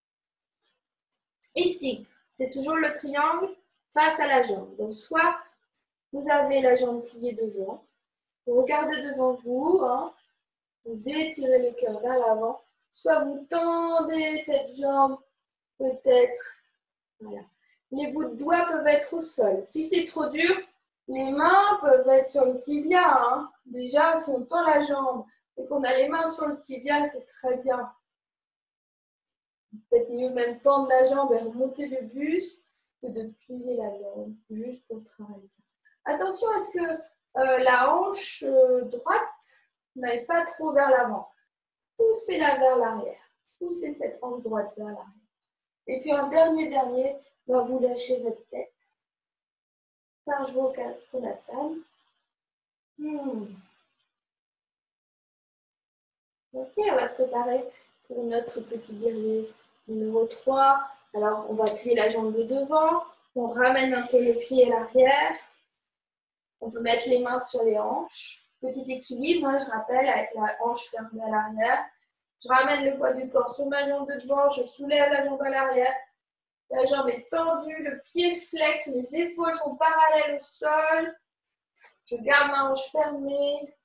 Ici, c'est toujours le triangle face à la jambe. Donc, soit vous avez la jambe pliée devant, vous regardez devant vous, hein, vous étirez le cœur vers l'avant, soit vous tendez cette jambe, peut-être. Voilà. Les bouts de doigts peuvent être au sol. Si c'est trop dur, les mains peuvent être sur le tibia. Hein. Déjà, si on tend la jambe, et qu'on a les mains sur le tibia, c'est très bien. Peut-être mieux même tendre la jambe et remonter le buste que de plier la jambe, juste pour travailler ça. Attention à ce que euh, la hanche euh, droite n'aille pas trop vers l'avant. Poussez-la vers l'arrière. Poussez cette hanche droite vers l'arrière. Et puis en dernier, dernier, bah, vous lâchez votre tête. Marche vocale pour la salle. Hmm. Ok, on va se préparer pour notre petit guerrier numéro trois. Alors, on va plier la jambe de devant. On ramène un peu le pied à l'arrière. On peut mettre les mains sur les hanches. Petit équilibre, hein, je rappelle, avec la hanche fermée à l'arrière. Je ramène le poids du corps sur ma jambe de devant. Je soulève la jambe à l'arrière. La jambe est tendue, le pied flex, mes épaules sont parallèles au sol. Je garde ma hanche fermée.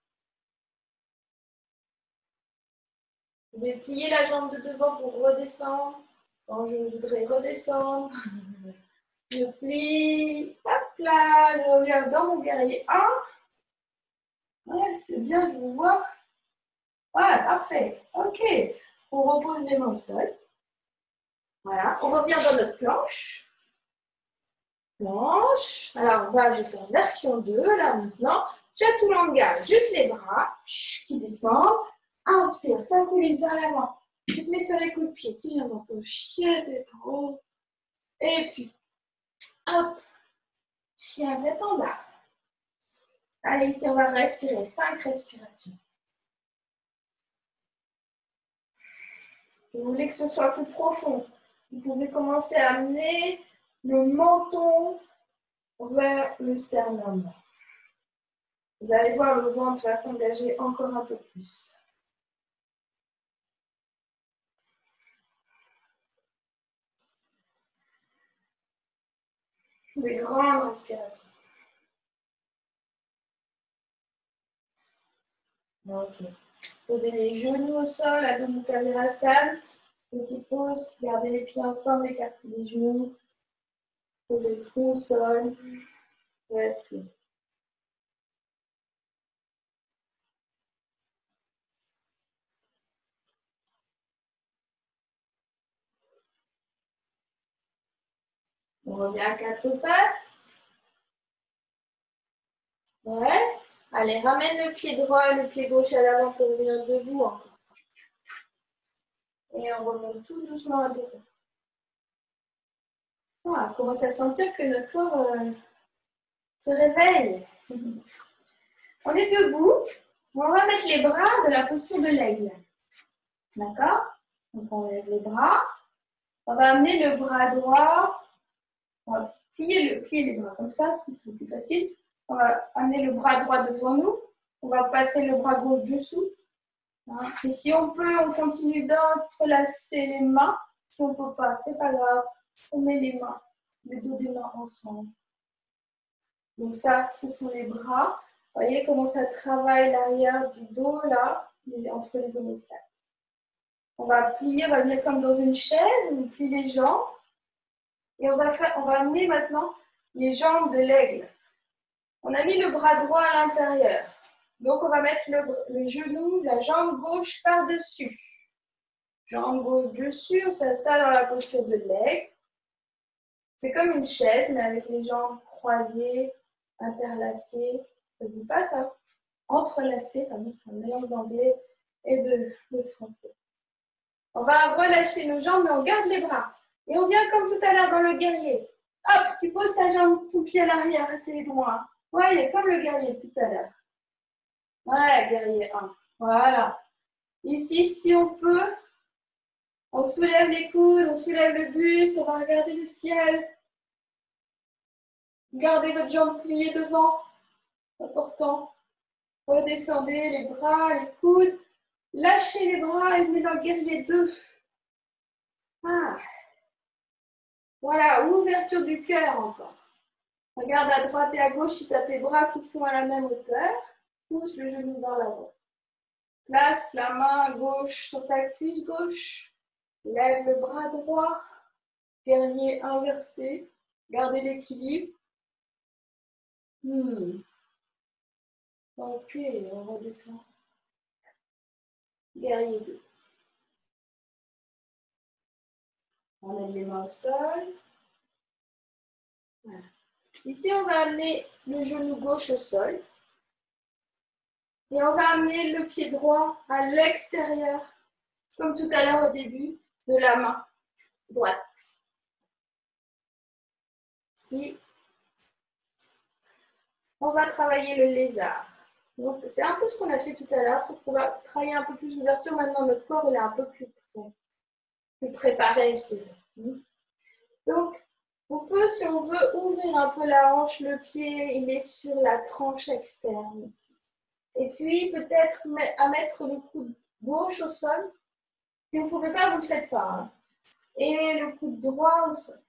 Je vais plier la jambe de devant pour redescendre. Quand je voudrais redescendre, je plie. Hop là, je reviens dans mon guerrier un. Ouais, c'est bien, je vous vois. Voilà, parfait. Ok. On repose les mains au sol. Voilà, on revient dans notre planche. Planche. Alors, voilà, je vais faire version deux, là, maintenant. Chaturanga, juste les bras qui descendent. Inspire, ça coulisse vers l'avant. Tu te mets sur les coups de pied, tu viens dans ton chien d'épaule. Et puis, hop, chien tête en bas. Allez, ici, on va respirer. Cinq respirations. Si vous voulez que ce soit plus profond, vous pouvez commencer à amener le menton vers le sternum. Vous allez voir, le ventre va s'engager encore un peu plus. Des grandes respirations. Ok. Posez les genoux au sol, Adho Mukha Virasana. Petite pause, gardez les pieds ensemble, écartez les genoux. Posez le front au sol. Respire. On revient à quatre pattes. Ouais. Allez, ramène le pied droit et le pied gauche à l'avant pour venir debout encore. Et on remonte tout doucement à dos. Voilà, on commence à sentir que notre corps euh, se réveille. On est debout. On va mettre les bras de la posture de l'aigle. D'accord? Donc on lève les bras. On va amener le bras droit. On va plier, le, plier les bras comme ça, c'est plus facile. On va amener le bras droit devant nous. On va passer le bras gauche dessous. Et si on peut, on continue d'entrelacer les mains. Si on ne peut pas, c'est pas grave. On met les mains, les dos des mains ensemble. Donc ça, ce sont les bras. Vous voyez comment ça travaille l'arrière du dos, là, entre les omoplates. On va plier, on va venir comme dans une chaise, on plie les jambes. Et on va, faire, on va amener maintenant les jambes de l'aigle. On a mis le bras droit à l'intérieur. Donc, on va mettre le, le genou, la jambe gauche par-dessus. Jambe gauche dessus, on s'installe dans la posture de l'aigle. C'est comme une chaise, mais avec les jambes croisées, interlacées. Ça ne dit pas ça. Entrelacées, pardon, c'est un mélange d'anglais et de, de français. On va relâcher nos jambes, mais on garde les bras. Et on vient comme tout à l'heure dans le guerrier. Hop, tu poses ta jambe, ton pied à l'arrière, essayez loin. Ouais, comme le guerrier tout à l'heure. Ouais, guerrier un. Voilà. Ici, si on peut, on soulève les coudes, on soulève le buste, on va regarder le ciel. Gardez votre jambe pliée devant. Important. Redescendez les bras, les coudes. Lâchez les bras et venez dans le guerrier deux. Ah. Voilà, ouverture du cœur encore. Regarde à droite et à gauche si tu as tes bras qui sont à la même hauteur. Pousse le genou vers l'avant. Place la main gauche sur ta cuisse gauche. Lève le bras droit. Guerrier inversé. Gardez l'équilibre. Hmm. Ok, on redescend. guerrier deux. On met les mains au sol. Voilà. Ici, on va amener le genou gauche au sol. Et on va amener le pied droit à l'extérieur, comme tout à l'heure au début, de la main droite. Ici, on va travailler le lézard. Donc, c'est un peu ce qu'on a fait tout à l'heure, sauf qu'on va travailler un peu plus d'ouverture. Maintenant, notre corps il est un peu plus, plus préparé, je dirais. Donc, on peut, si on veut, ouvrir un peu la hanche. Le pied, il est sur la tranche externe ici. Et puis, peut-être à mettre le coude gauche au sol. Si vous ne pouvez pas, vous ne le faites pas. Hein. Et le coude droit au sol.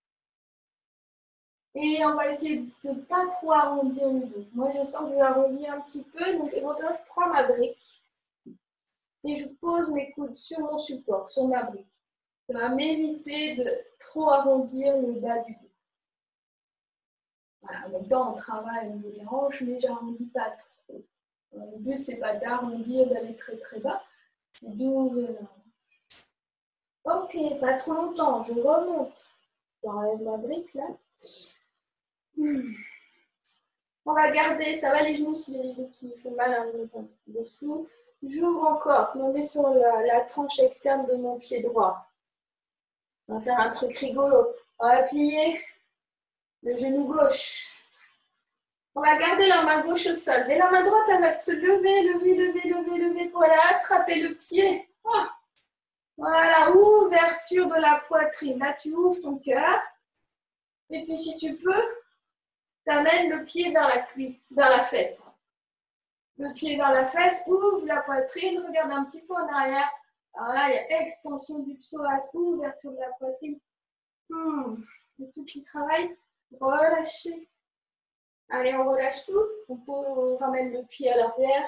Et on va essayer de ne pas trop arrondir le dos. Moi, je sens que je arrondis un petit peu. Donc, éventuellement, je prends ma brique. Et je pose mes coudes sur mon support, sur ma brique. Ça va m'éviter de trop arrondir le bas du dos. Voilà, en même temps, on travaille au niveau des hanches, mais je n'arrondis pas trop. Le but, ce n'est pas d'arrondir, d'aller très très bas. C'est d'ouvrir la hanche. Ok, pas trop longtemps, je remonte. J'enlève ma brique là. Hmm. On va garder, ça va les genoux si les genoux qui font mal un peu dessous. J'ouvre encore, je me mets sur la, la tranche externe de mon pied droit. On va faire un truc rigolo. On va plier le genou gauche. On va garder la main gauche au sol. Mais la main droite, elle va se lever, lever, lever, lever, lever pour aller attraper le pied. Oh. Voilà, ouverture de la poitrine. Là, tu ouvres ton cœur. Et puis, si tu peux, tu amènes le pied vers la cuisse, vers la fesse. Le pied vers la fesse, ouvre la poitrine, regarde un petit peu en arrière. Alors là, il y a extension du psoas, ouverture de la poitrine. Hmm. Et tout qui travaille, relâchez. Allez, on relâche tout. On, peut, on ramène le pied à l'arrière.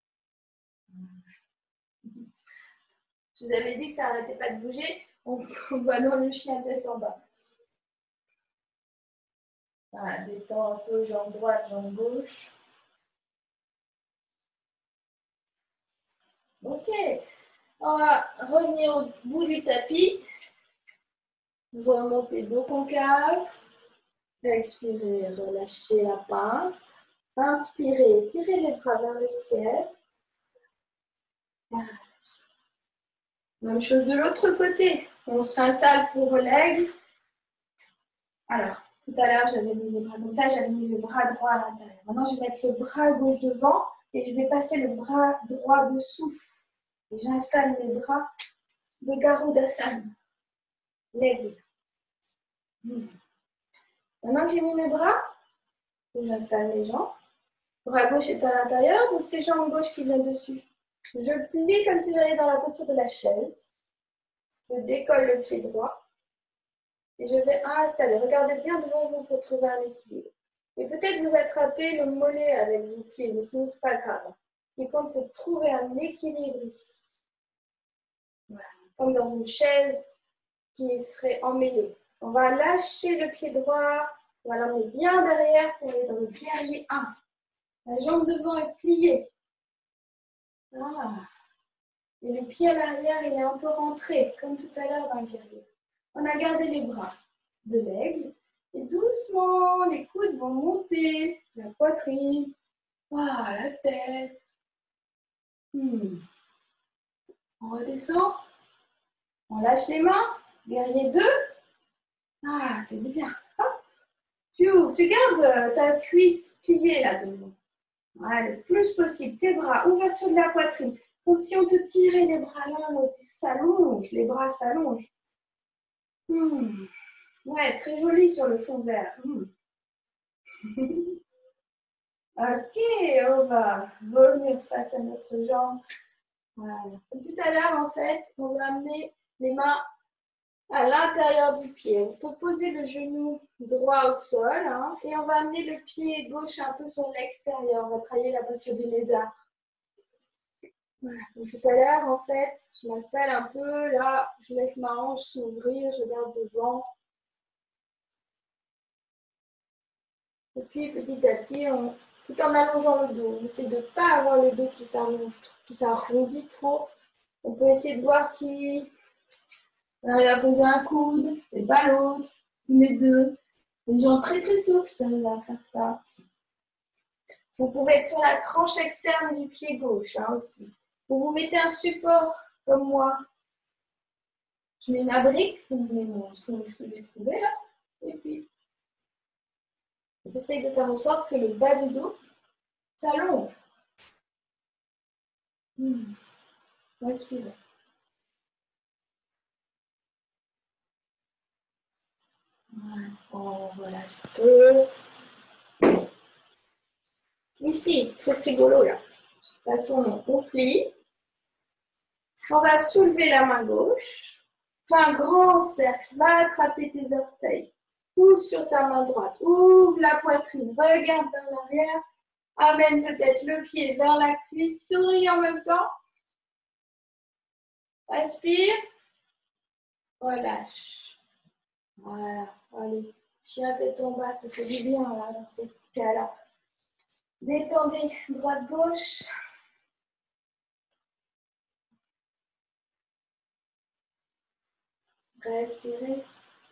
Je vous avais dit que ça n'arrêtait pas de bouger. On, on va dans le chien tête en bas. Voilà, détend un peu jambe droite, jambe gauche. Ok. On va revenir au bout du tapis. Remonter dos concave. Expirez, relâchez la pince. Inspirez, tirez les bras vers le ciel. Même chose de l'autre côté. On se réinstalle pour l'aigle. Alors, tout à l'heure, j'avais mis les bras comme ça, j'avais mis le bras droit à l'intérieur. Maintenant, je vais mettre le bras gauche devant et je vais passer le bras droit dessous. Et j'installe mes bras de Garudasana. L'aigle. Maintenant que j'ai mis mes bras, j'installe mes jambes. Bras gauche est à l'intérieur, donc c'est jambe gauche qui vient dessus. Je plie comme si j'allais dans la posture de la chaise. Je décolle le pied droit. Et je vais installer. Regardez bien devant vous pour trouver un équilibre. Et peut-être vous attrapez le mollet avec vos pieds, mais sinon, ce n'est pas grave. Ce qui compte, c'est de trouver un équilibre ici. Voilà. Comme dans une chaise qui serait emmêlée. On va lâcher le pied droit. On va l'emmener bien derrière pour aller dans le guerrier un. La jambe devant est pliée. Voilà. Et le pied à l'arrière, il est un peu rentré, comme tout à l'heure dans le guerrier. On a gardé les bras de l'aigle. Et doucement, les coudes vont monter, la poitrine, ah, la tête. Hmm. On redescend. On lâche les mains. Guerrier deux. Ah, c'est bien. Hop. Tu ouvres, tu gardes ta cuisse pliée là devant. Voilà, le plus possible. Tes bras, ouverture de la poitrine. Comme si on te tirait les bras l'un l'autre. Ils s'allongent, les bras s'allongent. Hmm. Ouais, très joli sur le fond vert. Hmm. Ok, on va revenir face à notre jambe. Voilà. Comme tout à l'heure, en fait, on va amener les mains à l'intérieur du pied. On peut poser le genou droit au sol hein, et on va amener le pied gauche un peu sur l'extérieur. On va travailler la posture du lézard. Voilà. Donc, tout à l'heure, en fait, je m'installe un peu. Là, je laisse ma hanche s'ouvrir, je regarde devant. Et puis, petit à petit, on, tout en allongeant le dos, on essaie de ne pas avoir le dos qui s'allonge, qui s'arrondit trop. On peut essayer de voir si on arrive à poser un coude, et pas l'autre, les deux. Les jambes très très souples, ça nous va faire ça. Vous pouvez être sur la tranche externe du pied gauche hein, aussi. Vous vous mettez un support comme moi. Je mets ma brique, je mets mon, ce que je vais trouver là, et puis j'essaye de faire en sorte que le bas du dos s'allonge. Mmh. Respirez. Voilà, on relâche un peu. Ici, truc rigolo là. Passons, on plie. On va soulever la main gauche. Fais un grand cercle. Va attraper tes orteils. Pousse sur ta main droite. Ouvre la poitrine. Regarde vers l'arrière. Amène peut-être le pied vers la cuisse. Souris en même temps. Respire. Relâche. Voilà. Allez. Chien tête en bas. Ça fait du bien là, dans ces cas-là. Détendez droite-gauche. Respirez.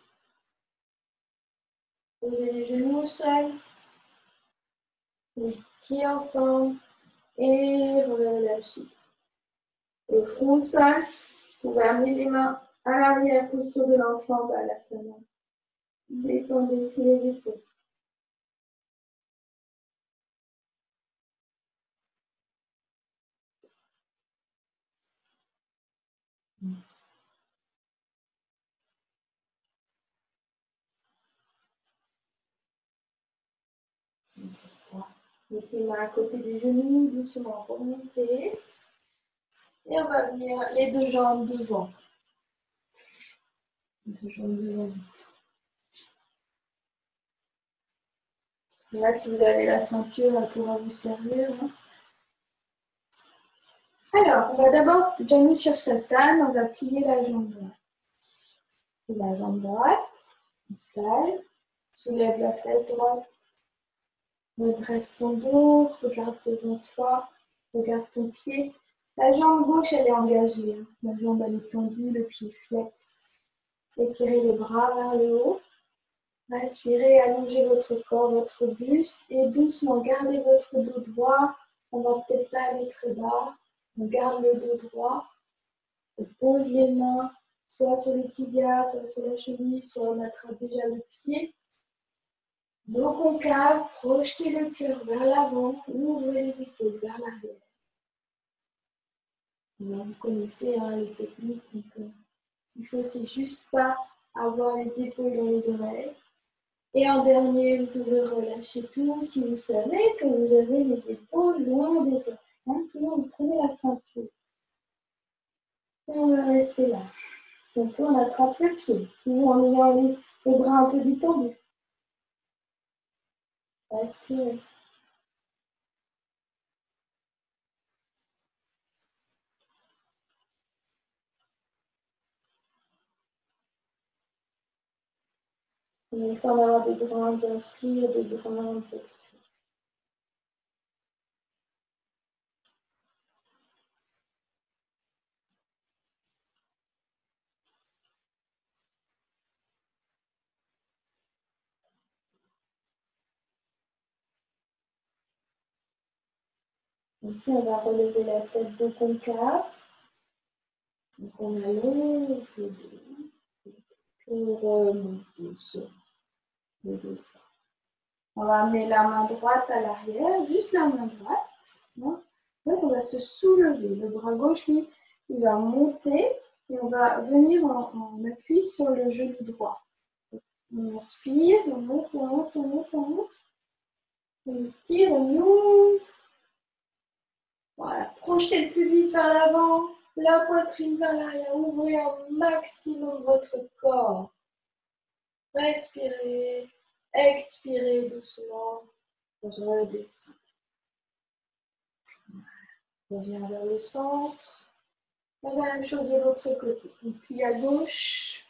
Posez les genoux au sol. Les pieds ensemble. Et relâchez. Le front au sol. Vous pouvez amener les mains à l'arrière, posture de l'enfant, Balasana. Détendez les épaules. Mettez les mains à côté des genoux, doucement remonter. Et on va venir les deux jambes devant. Les deux jambes devant. Là, si vous avez la ceinture, elle pourra vous servir. Hein. Alors, on va d'abord, Janu Sirsasana, on va plier la jambe droite. La jambe droite, installe, soulève la fesse droite. Redresse ton dos, regarde devant toi, regarde ton pied. La jambe gauche, elle est engagée. Hein. La jambe, elle est tendue, le pied flex. Étirez les bras vers le haut. Respirez, allongez votre corps, votre buste et doucement, gardez votre dos droit. On va peut-être pas aller très bas. On garde le dos droit. On pose les mains, soit sur le tibia, soit sur la cheville, soit on attrape déjà le pied. Dos concave, projetez le cœur vers l'avant, ouvrez les épaules vers l'arrière. Vous connaissez hein, les techniques, donc euh, il faut c'est juste pas avoir les épaules dans les oreilles. Et en dernier, vous pouvez relâcher tout si vous savez que vous avez les épaules loin des oreilles. Hein, sinon, vous prenez la ceinture. Et on va rester là. Si on peut, on attrape le pied, toujours en ayant les, les bras un peu détendus. Respirez. On a le temps d'avoir des grandes inspires, des grandes expires. Ici, on va relever la tête dos concave. Donc, on allonge le dos. On remonte doucement le dos droit. On va amener la main droite à l'arrière, juste la main droite. Hein. En fait, on va se soulever. Le bras gauche, lui, il va monter et on va venir en, en appui sur le genou droit. On inspire, on monte, on monte, on monte, on monte. On tire, on ouvre. Voilà, projetez le pubis vers l'avant, la poitrine vers l'arrière. Ouvrez un maximum votre corps. Respirez, expirez doucement. Redescendez. On revient vers le centre. La même chose de l'autre côté. On plie à gauche.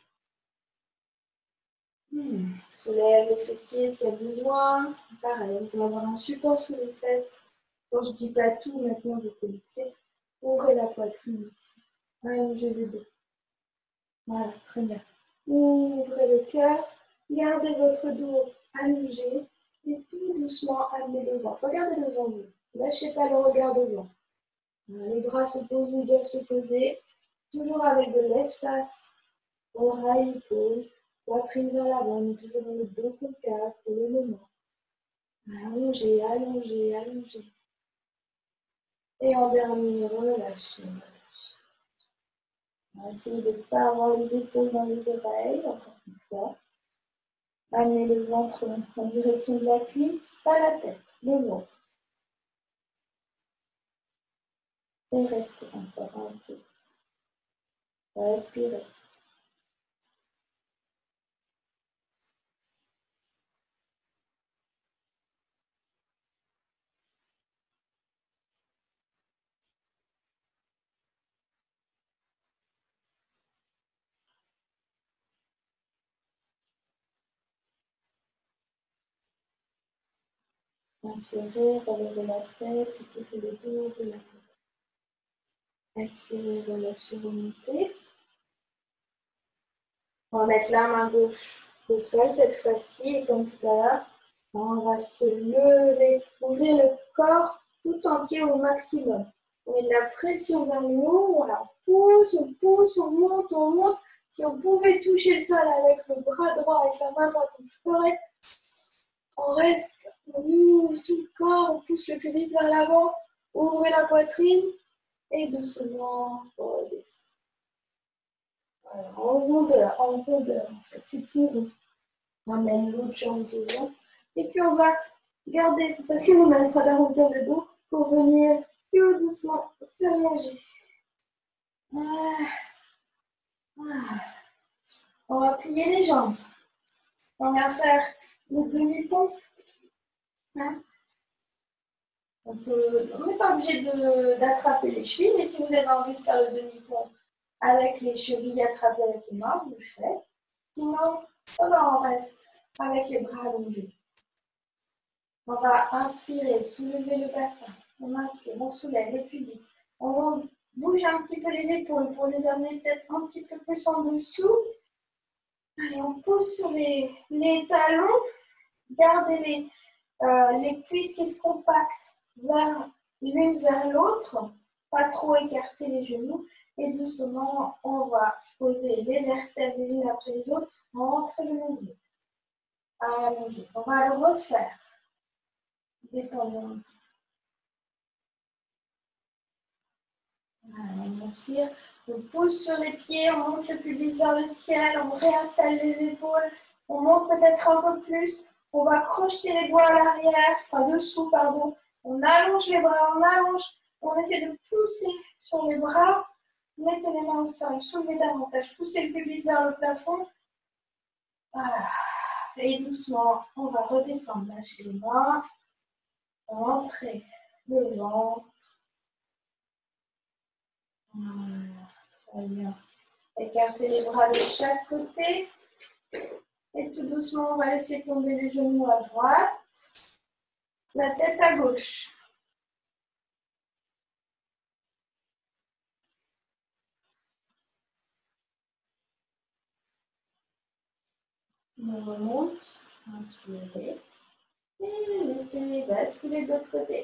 Hmm. Soulève les fessiers s'il y a besoin. Pareil, on peut avoir un support sous les fesses. Quand je dis pas tout, maintenant vous connaissez. Ouvrez la poitrine ici. Allongez le dos. Voilà, très bien. Ouvrez le cœur. Gardez votre dos allongé et tout doucement amenez le ventre. Regardez devant vous. Lâchez pas le regard devant. Les bras se posent ou doivent se poser. Toujours avec de l'espace. Oreille, épaule, poitrine vers l'avant. On est toujours dans le dos concave pour le moment. Allongez, allongez, allongez. Et en dernier, relâchez. On va essayer de ne pas avoir les épaules dans les oreilles, encore une fois. Amenez le ventre en direction de la cuisse, pas la tête, le ventre. Et restez encore un peu. Respirez. Inspirez, relevez la tête, étirez le dos, relâchez. Expirez, relâchez, remontez. On va mettre la main gauche au sol cette fois-ci et comme tout à l'heure, on va se lever, ouvrir le corps tout entier au maximum. On met de la pression vers le haut, voilà, on pousse, on pousse, on monte, on monte. Si on pouvait toucher le sol avec le bras droit, avec la main droite, on le ferait. On reste, on ouvre tout le corps, on pousse le pubis vers l'avant, ouvrez la poitrine et doucement redescend. Voilà, en rondeur, en rondeur, en fait, c'est pour nous. On amène l'autre jambe devant. Et puis on va garder, cette fois-ci on a le droit d'arrondir le dos pour venir tout doucement s'allonger. Ah. Ah. On va plier les jambes. On va faire le demi-pont. Hein? On n'est pas obligé d'attraper les chevilles, mais si vous avez envie de faire le demi-pont avec les chevilles attrapées avec les mains, vous le faites. Sinon, oh ben, on reste avec les bras allongés. On va inspirer, soulever le bassin. On inspire, on soulève les pubis. On bouge un petit peu les épaules pour les amener peut-être un petit peu plus en dessous. Allez, on pousse sur les, les talons. Gardez les, euh, les cuisses qui se compactent vers l'une vers l'autre. Pas trop écarter les genoux. Et doucement, on va poser les vertèbres les unes après les autres. Rentrez le nombril. Allongez. On va le refaire. Détendez un petit peu. Voilà, on inspire. On pousse sur les pieds. On monte le pubis vers le ciel. On réinstalle les épaules. On monte peut-être un peu plus. On va crocheter les doigts à l'arrière. Enfin, dessous, pardon. On allonge les bras. On allonge. On essaie de pousser sur les bras. Mettez les mains au sol, soulevez davantage, poussez le pubis vers le plafond. Voilà. Et doucement, on va redescendre, lâcher les bras, rentrer le ventre. Voilà, très bien. Écartez les bras de chaque côté. Et tout doucement, on va laisser tomber les genoux à droite, la tête à gauche. On remonte, inspirez. Et laissez basculer de l'autre côté.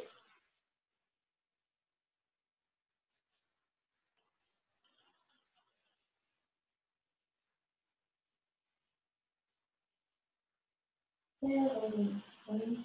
Et revenez.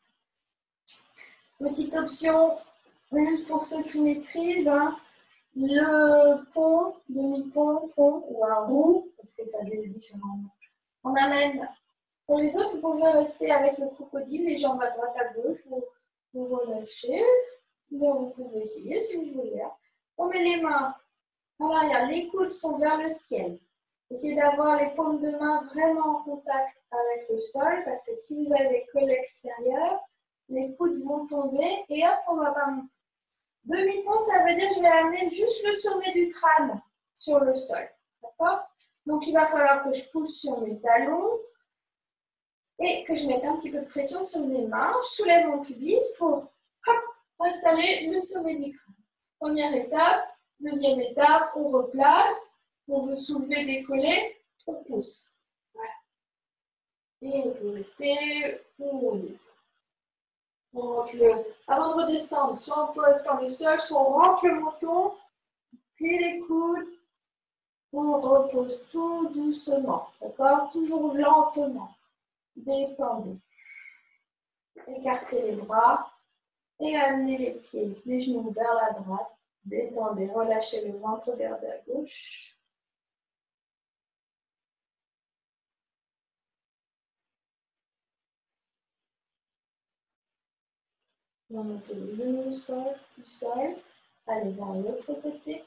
Petite option, juste pour ceux qui maîtrisent, hein, le pont, demi-pont, pont ou un roux, parce que ça fait différemment. On amène. Pour les autres, vous pouvez rester avec le crocodile, les jambes à droite, à gauche, vous, vous relâchez. Mais vous pouvez essayer si vous voulez. On met les mains à l'arrière, les coudes sont vers le ciel. Essayez d'avoir les paumes de main vraiment en contact avec le sol, parce que si vous avez que l'extérieur, les coudes vont tomber et hop, on va pas monter. Demi-pont, ça veut dire que je vais amener juste le sommet du crâne sur le sol. D'accord? Donc, il va falloir que je pousse sur mes talons et que je mette un petit peu de pression sur mes mains. Je soulève mon pubis pour hop, installer le sommet du crâne. Première étape, Deuxième étape, on replace. On veut soulever, décoller, on pousse. Voilà. Et on peut rester ou on descend. On rentre le... Avant de redescendre, soit on pose par le sol, soit on rentre le menton, puis les coudes. On repose tout doucement, d'accord? Toujours lentement. Détendez. Écartez les bras et amenez les pieds, les genoux vers la droite. Détendez, relâchez le ventre vers la gauche. Remontez les genoux au sol, du sol. Allez vers l'autre côté.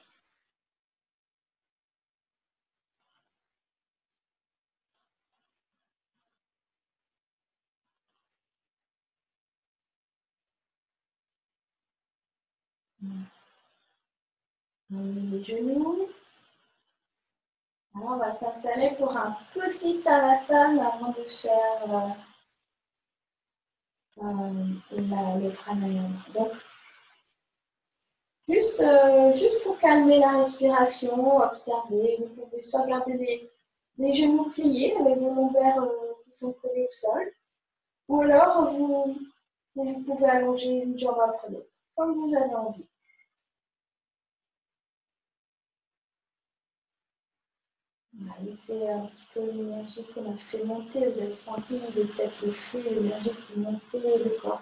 Amenez les genoux. Alors, on va s'installer pour un petit savasana avant de faire euh, euh, la, le pranayama. Donc, juste, euh, juste pour calmer la respiration, observer. Vous pouvez soit garder les, les genoux pliés avec vos lombaires euh, qui sont collés au sol, ou alors vous, vous pouvez allonger une jambe après l'autre, comme vous avez envie. On va laisser un petit peu l'énergie qu'on a fait monter. Vous avez senti peut-être le feu, l'énergie qui montait, le corps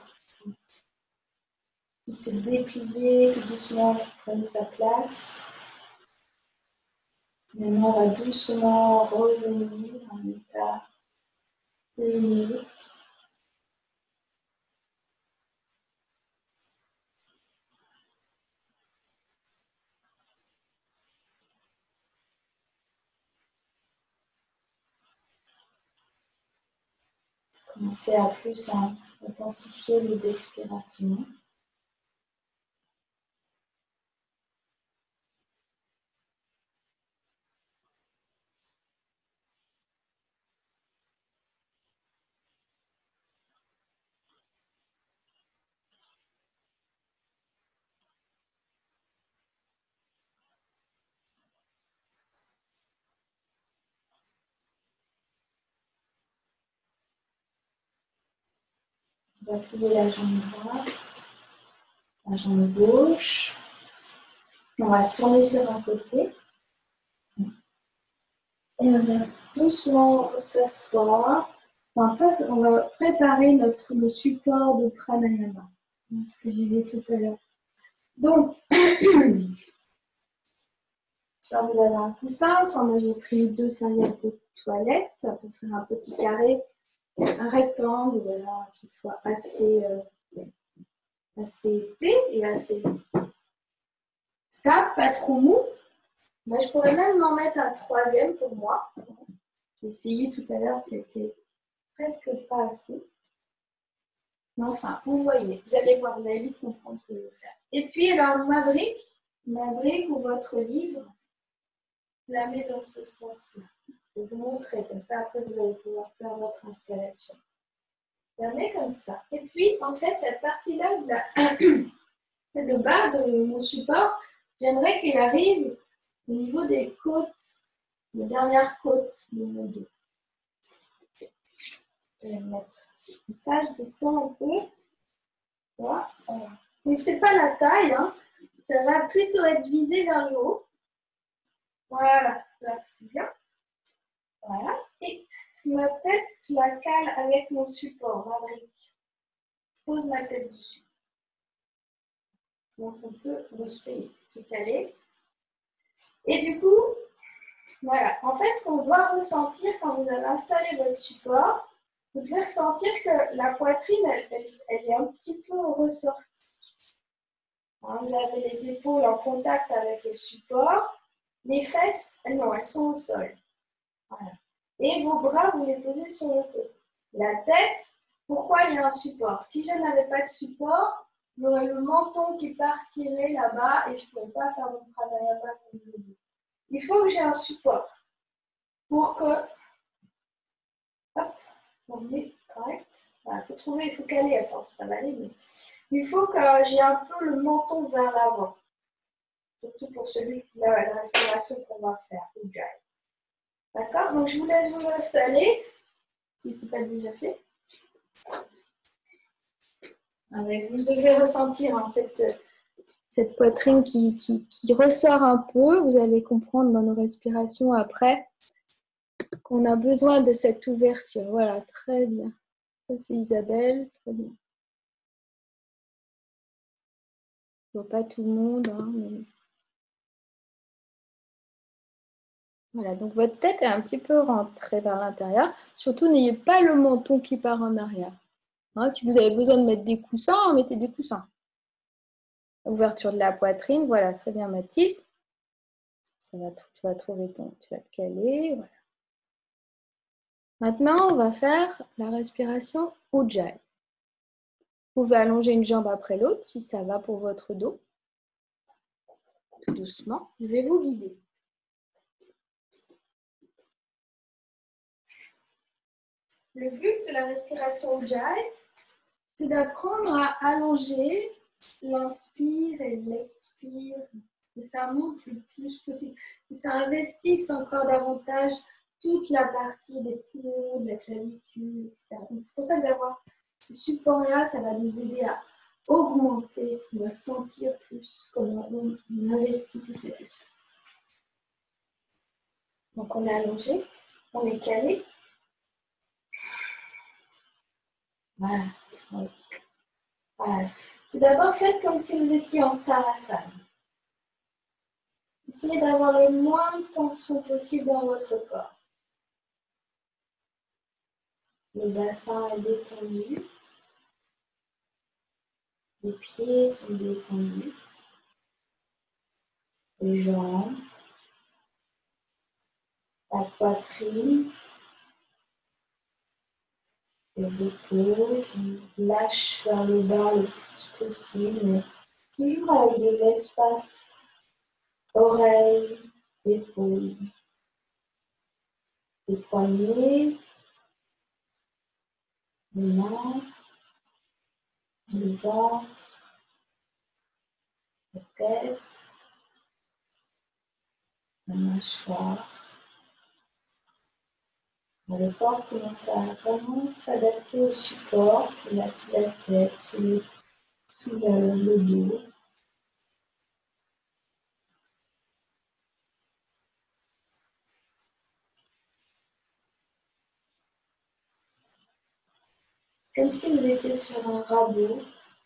qui se dépliait tout doucement, qui prenait sa place. Maintenant, on va doucement revenir en état de minute. Commencez à plus à intensifier les expirations. On va plier la jambe droite, la jambe gauche. On va se tourner sur un côté. Et on va doucement s'asseoir. En fait, on va préparer notre, le support de pranayama. Ce que je disais tout à l'heure. Donc, soit vous avez un coussin, soit moi j'ai pris deux serviettes de toilette pour faire un petit carré, un rectangle voilà, qui soit assez, euh, assez épais et assez stable, pas trop mou. Moi, je pourrais même m'en mettre un troisième pour moi. J'ai essayé tout à l'heure, c'était presque pas assez. Mais enfin, vous voyez, vous allez voir, vous allez vite comprendre ce que je veux faire. Et puis, alors, ma brique, ma brique ou votre livre, je la mets dans ce sens-là. Je vais vous montrer, comme ça, après, vous allez pouvoir faire votre installation. Je la mets comme ça. Et puis, en fait, cette partie-là, c'est le bas de mon support, j'aimerais qu'il arrive au niveau des côtes, les dernières côtes de mon dos. Je vais mettre ça, je descends un peu. Voilà. Donc, ce n'est pas la taille, hein. Ça va plutôt être visé vers le haut. Voilà, là, c'est bien. Voilà. Et ma tête, je la cale avec mon support, ma brique. Je pose ma tête dessus. Donc, on peut essayer de caler. Et du coup, voilà. En fait, ce qu'on doit ressentir quand vous avez installé votre support, vous devez ressentir que la poitrine, elle, elle, elle est un petit peu ressortie. Vous avez les épaules en contact avec le support. Les fesses, elles, non, elles sont au sol. Voilà. Et vos bras, vous les posez sur le côté. La tête, pourquoi il y a un support? Si je n'avais pas de support, j'aurais le menton qui partirait là-bas et je ne pourrais pas faire mon pranayama comme je veux. Il faut que j'ai un support pour que... Hop, on met correct. Il faut trouver, il faut caler à force, ça va aller. Mais... Il faut que j'ai un peu le menton vers l'avant. surtout pour celui la, la respiration qu'on va faire, Ujjayi. D'accord? Donc je vous laisse vous installer, si ce n'est pas déjà fait. Avec, vous devez ressentir hein, cette, cette poitrine qui, qui, qui ressort un peu. Vous allez comprendre dans nos respirations après qu'on a besoin de cette ouverture. Voilà, très bien. Ça, c'est Isabelle, très bien. Je ne vois pas tout le monde, hein, mais... Voilà, donc votre tête est un petit peu rentrée vers l'intérieur. Surtout, n'ayez pas le menton qui part en arrière. Hein, si vous avez besoin de mettre des coussins, mettez des coussins. Ouverture de la poitrine, voilà, très bien Mathilde. Ça va, tu vas trouver ton, tu vas te caler, voilà. Maintenant, on va faire la respiration Ujjayi. Vous pouvez allonger une jambe après l'autre si ça va pour votre dos. Tout doucement, je vais vous guider. Le but de la respiration Ujjayi, c'est d'apprendre à allonger l'inspire et l'expire, que ça monte le plus possible, que ça investisse encore davantage toute la partie des poumons, de la clavicule, et cetera. C'est pour ça que d'avoir ce support-là, ça va nous aider à augmenter, on va sentir plus comment on investit tout cet espace. Donc on est allongé, on est calé. Voilà. Voilà. Tout d'abord, faites comme si vous étiez en Savasana. Essayez d'avoir le moins de tension possible dans votre corps. Le bassin est détendu. Les pieds sont détendus. Les jambes. La poitrine. Les épaules. On lâche vers le bas le plus possible. Mais toujours avec de l'espace. Oreilles, épaules. Les poignets. Les mains. Le ventre. La tête. La mâchoire. Le corps commence à vraiment s'adapter au support, qui va sous la tête, sous le, sous le, le dos. Comme si vous étiez sur un radeau,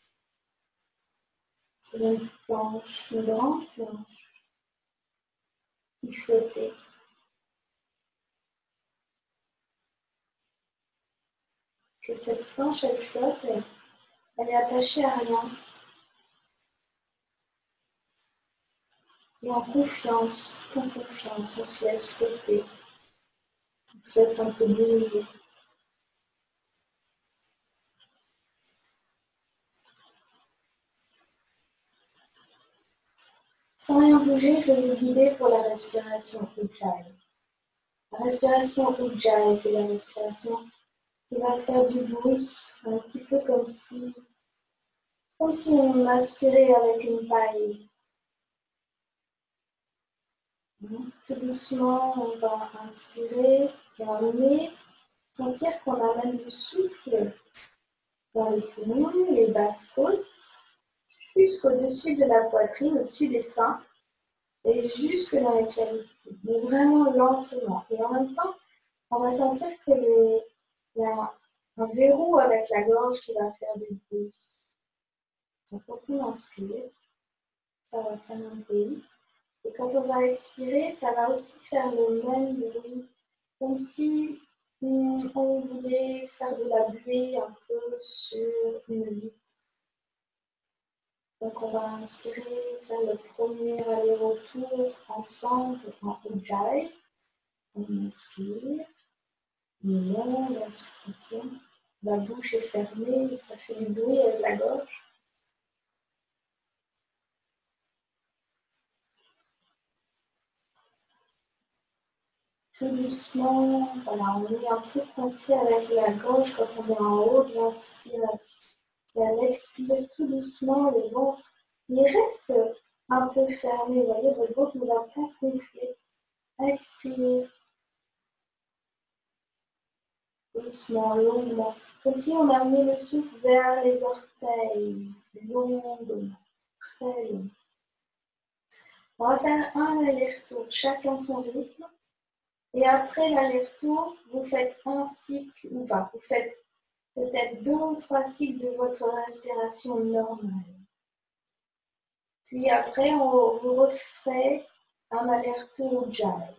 sur une planche, une grande planche qui flottait. Que cette planche, elle flotte, elle, elle est attachée à rien. Et en confiance, en confiance, on se laisse flotter. On se laisse un peu diriger. Sans rien bouger, je vais vous guider pour la respiration Ujjayi. La respiration Ujjayi, c'est la respiration qui va faire du bruit, un petit peu comme si, comme si on aspirait avec une paille. Tout doucement, on va inspirer dans le nez, sentir qu'on amène du souffle dans les poumons, les basses côtes, jusqu'au-dessus de la poitrine, au-dessus des seins, et jusque dans les clavicules, mais vraiment lentement. Et en même temps, on va sentir que le, il y a un verrou avec la gorge qui va faire du bruit. Donc, quand on inspire, ça va faire un bruit. Et quand on va expirer, ça va aussi faire le même bruit. Comme si hum, on voulait faire de la buée un peu sur une vitre. Donc, on va inspirer, faire le premier aller-retour ensemble en Ujjayi. On inspire. Une longue inspiration. La bouche est fermée, ça fait du bruit avec la gorge. Tout doucement, voilà, on est un peu coincé avec la gorge quand on est en haut de l'inspiration. Et à l'expire, tout doucement, le ventre, il reste un peu fermé. Vous voyez, votre ventre ne va pas se gonfler. Expire. Doucement, longuement. Comme si on amenait le souffle vers les orteils. Longuement. Très long. On va faire un aller-retour, chacun son rythme. Et après l'aller-retour, vous faites un cycle, ou enfin, vous faites peut-être deux ou trois cycles de votre respiration normale. Puis après, on vous referez un aller-retour Ujjayi.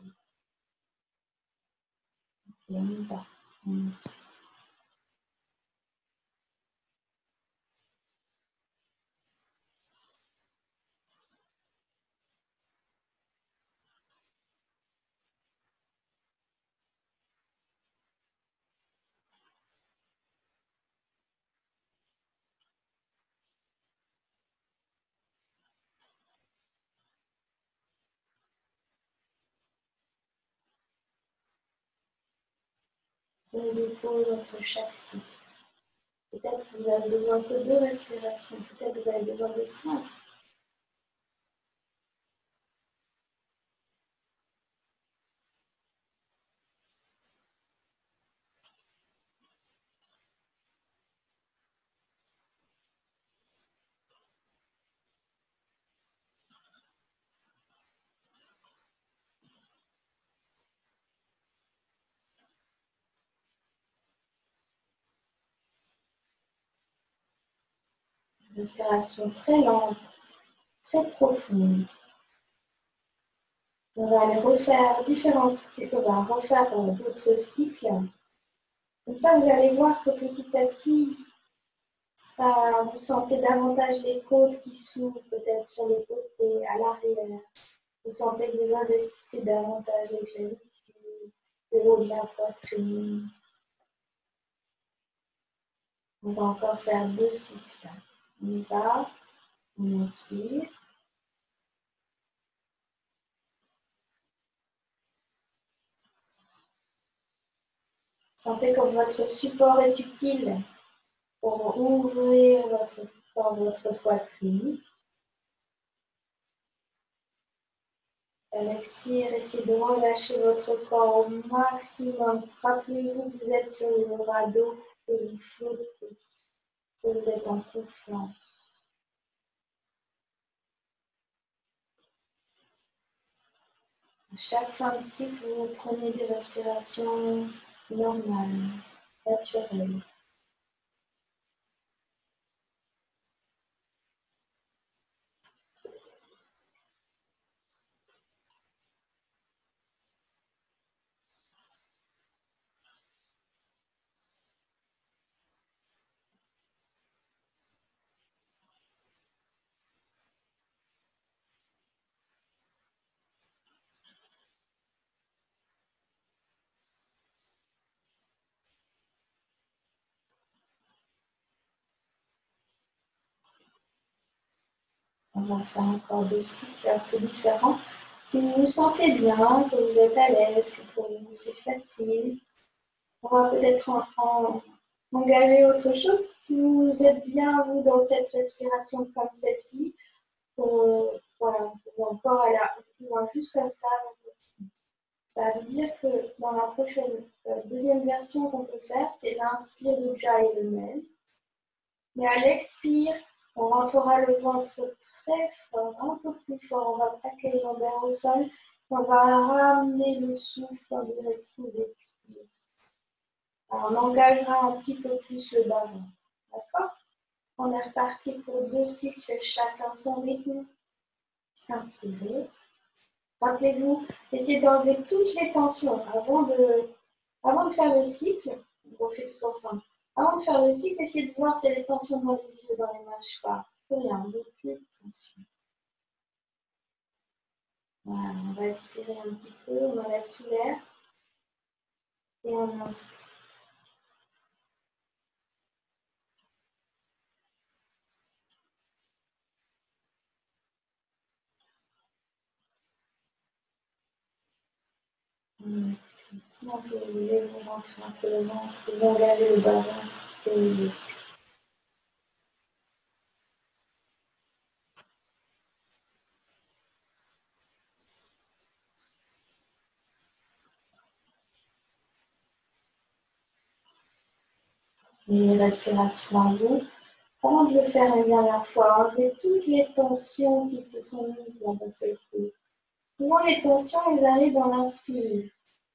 Et on y va. On y Et des pauses entre chaque cycle. Peut-être que vous avez besoin que de deux respirations, peut-être que vous avez besoin de cinq. Respiration très lente, très profonde. On va aller refaire différents cycles, on va refaire d'autres cycles. Comme ça, vous allez voir que petit à petit, ça, vous sentez davantage les côtes qui s'ouvrent, peut-être sur les côtés, à l'arrière. Vous sentez que vous investissez davantage les clavicules, le haut de la poitrine. On va encore faire deux cycles. On y va, on inspire. Sentez comme votre support est utile pour ouvrir votre, dans votre poitrine. À l'expire, essayez de relâcher votre corps au maximum. Rappelez-vous que vous êtes sur le radeau et vous flottez, que vous êtes en confiance. À chaque fin de cycle, vous prenez des respirations normales, naturelles. On va faire encore deux cycles un peu différents. Si vous vous sentez bien, que vous êtes à l'aise, que pour vous c'est facile, on va peut-être en, en, engager autre chose. Si vous êtes bien, vous, dans cette respiration comme celle-ci, pour, euh, voilà, pour encore aller plus loin, juste comme ça. Ça veut dire que dans la prochaine euh, deuxième version qu'on peut faire, c'est l'inspire Ujjayi le même. Mais à l'expire, on rentrera le ventre très fort, un peu plus fort. On va plaquer les lombaires au sol. On va ramener le souffle en direction des pieds. Alors, on engagera un petit peu plus le bas-ventre. D'accord? On est reparti pour deux cycles, chacun son rythme. Inspirez. Rappelez-vous, essayez d'enlever toutes les tensions avant de, avant de faire le cycle. On fait tous ensemble. Avant de faire le cycle, essayez de voir s'il y a des tensions dans les yeux, dans les mâchoires. Plus rien, plus de tension. Voilà, on va expirer un petit peu, on enlève tout l'air et on inspire. On expire. Sinon, si vous voulez, vous rentrez un peu le ventre, vous engagez le bas-ventre et les yeux. Une respiration à vous. Avant de le faire une dernière fois, enlevez toutes les tensions qui se sont mises là dans cette vie. Souvent, les tensions, elles arrivent dans l'inspire.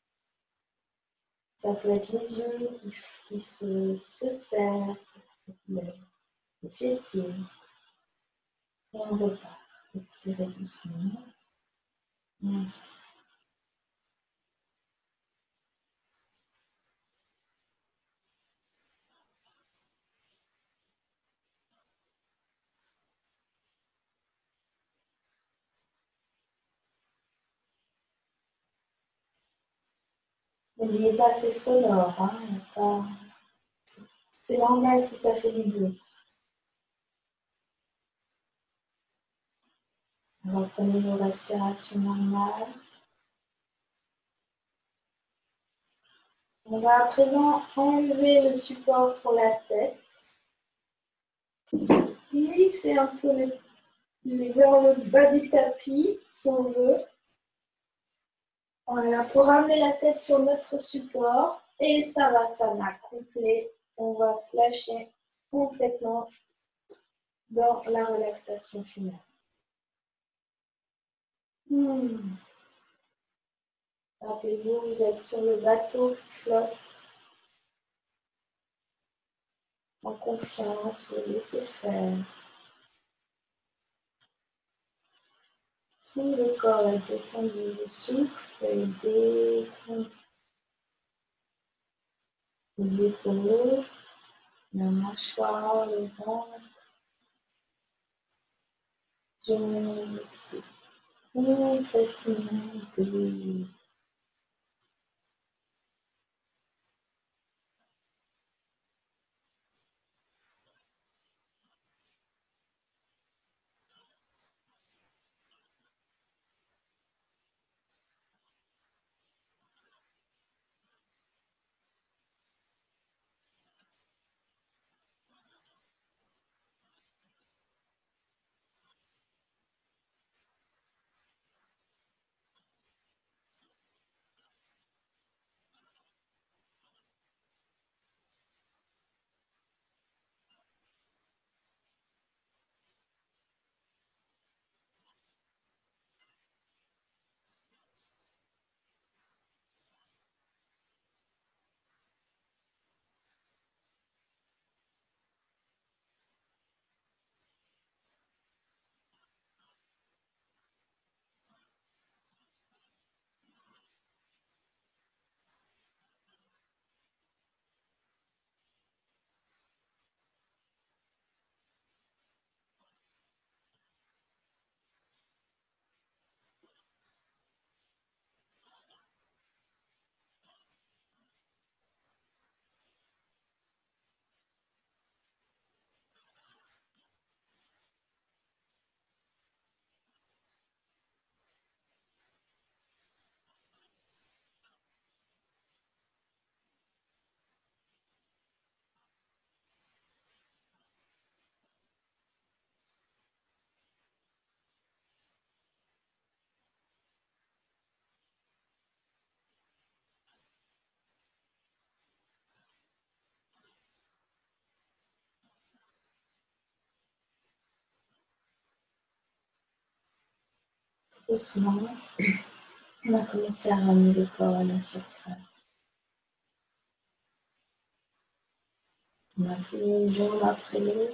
Ça peut être les yeux qui, qui, se, qui se serrent, les fessiers. Et on repart. Expirez doucement. N'oubliez pas, c'est sonore. Hein, pas... C'est normal si ça fait du bruit. Reprenez vos respirations normales. On va à présent enlever le support pour la tête. Glissez un peu le, le, vers le bas du tapis, si on veut. Voilà, pour ramener la tête sur notre support. Et ça va, ça va complet. On va se lâcher complètement dans la relaxation finale. Hmm. Rappelez-vous, vous êtes sur le bateau qui flotte. En confiance, vous laissez faire. Tout le corps est détendu, le souffle est détendu. Les épaules, la mâchoire, le ventre, je suis complètement délié. Doucement, on va commencer à ramener le corps à la surface. On va plier une jambe après l'autre.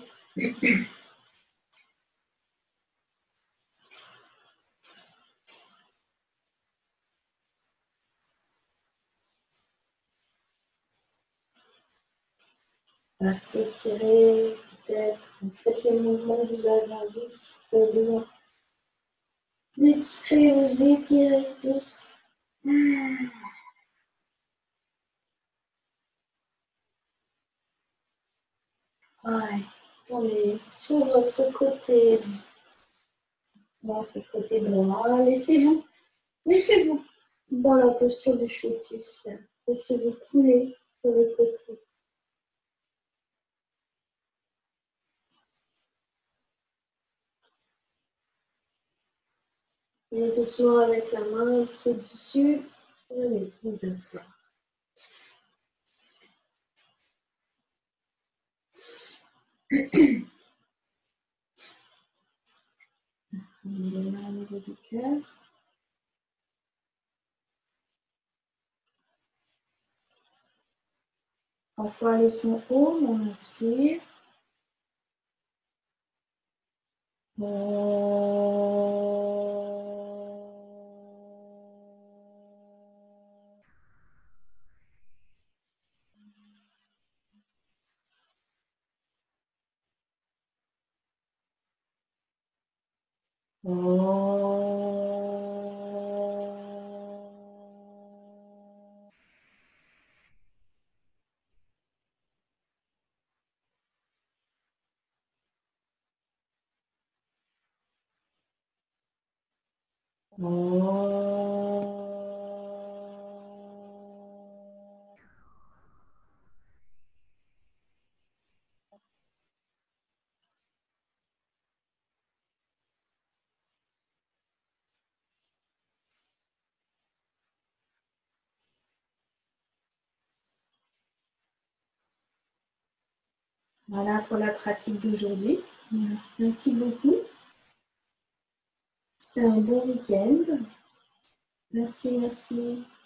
On va s'étirer, peut-être. Faites les mouvements que vous avez envie. Si vous avez besoin d'étirer, vous étirez tous. Ouais. Tournez sur votre côté. Dans ce côté droit. Laissez-vous. Laissez-vous dans la posture du fœtus. Laissez-vous couler sur le côté. Et doucement avec la main qui est dessus, venez vous asseoir. On met les mains au niveau du cœur. Trois fois le son Om, on inspire. Voilà pour la pratique d'aujourd'hui. Merci beaucoup. C'est un bon week-end. Merci, merci.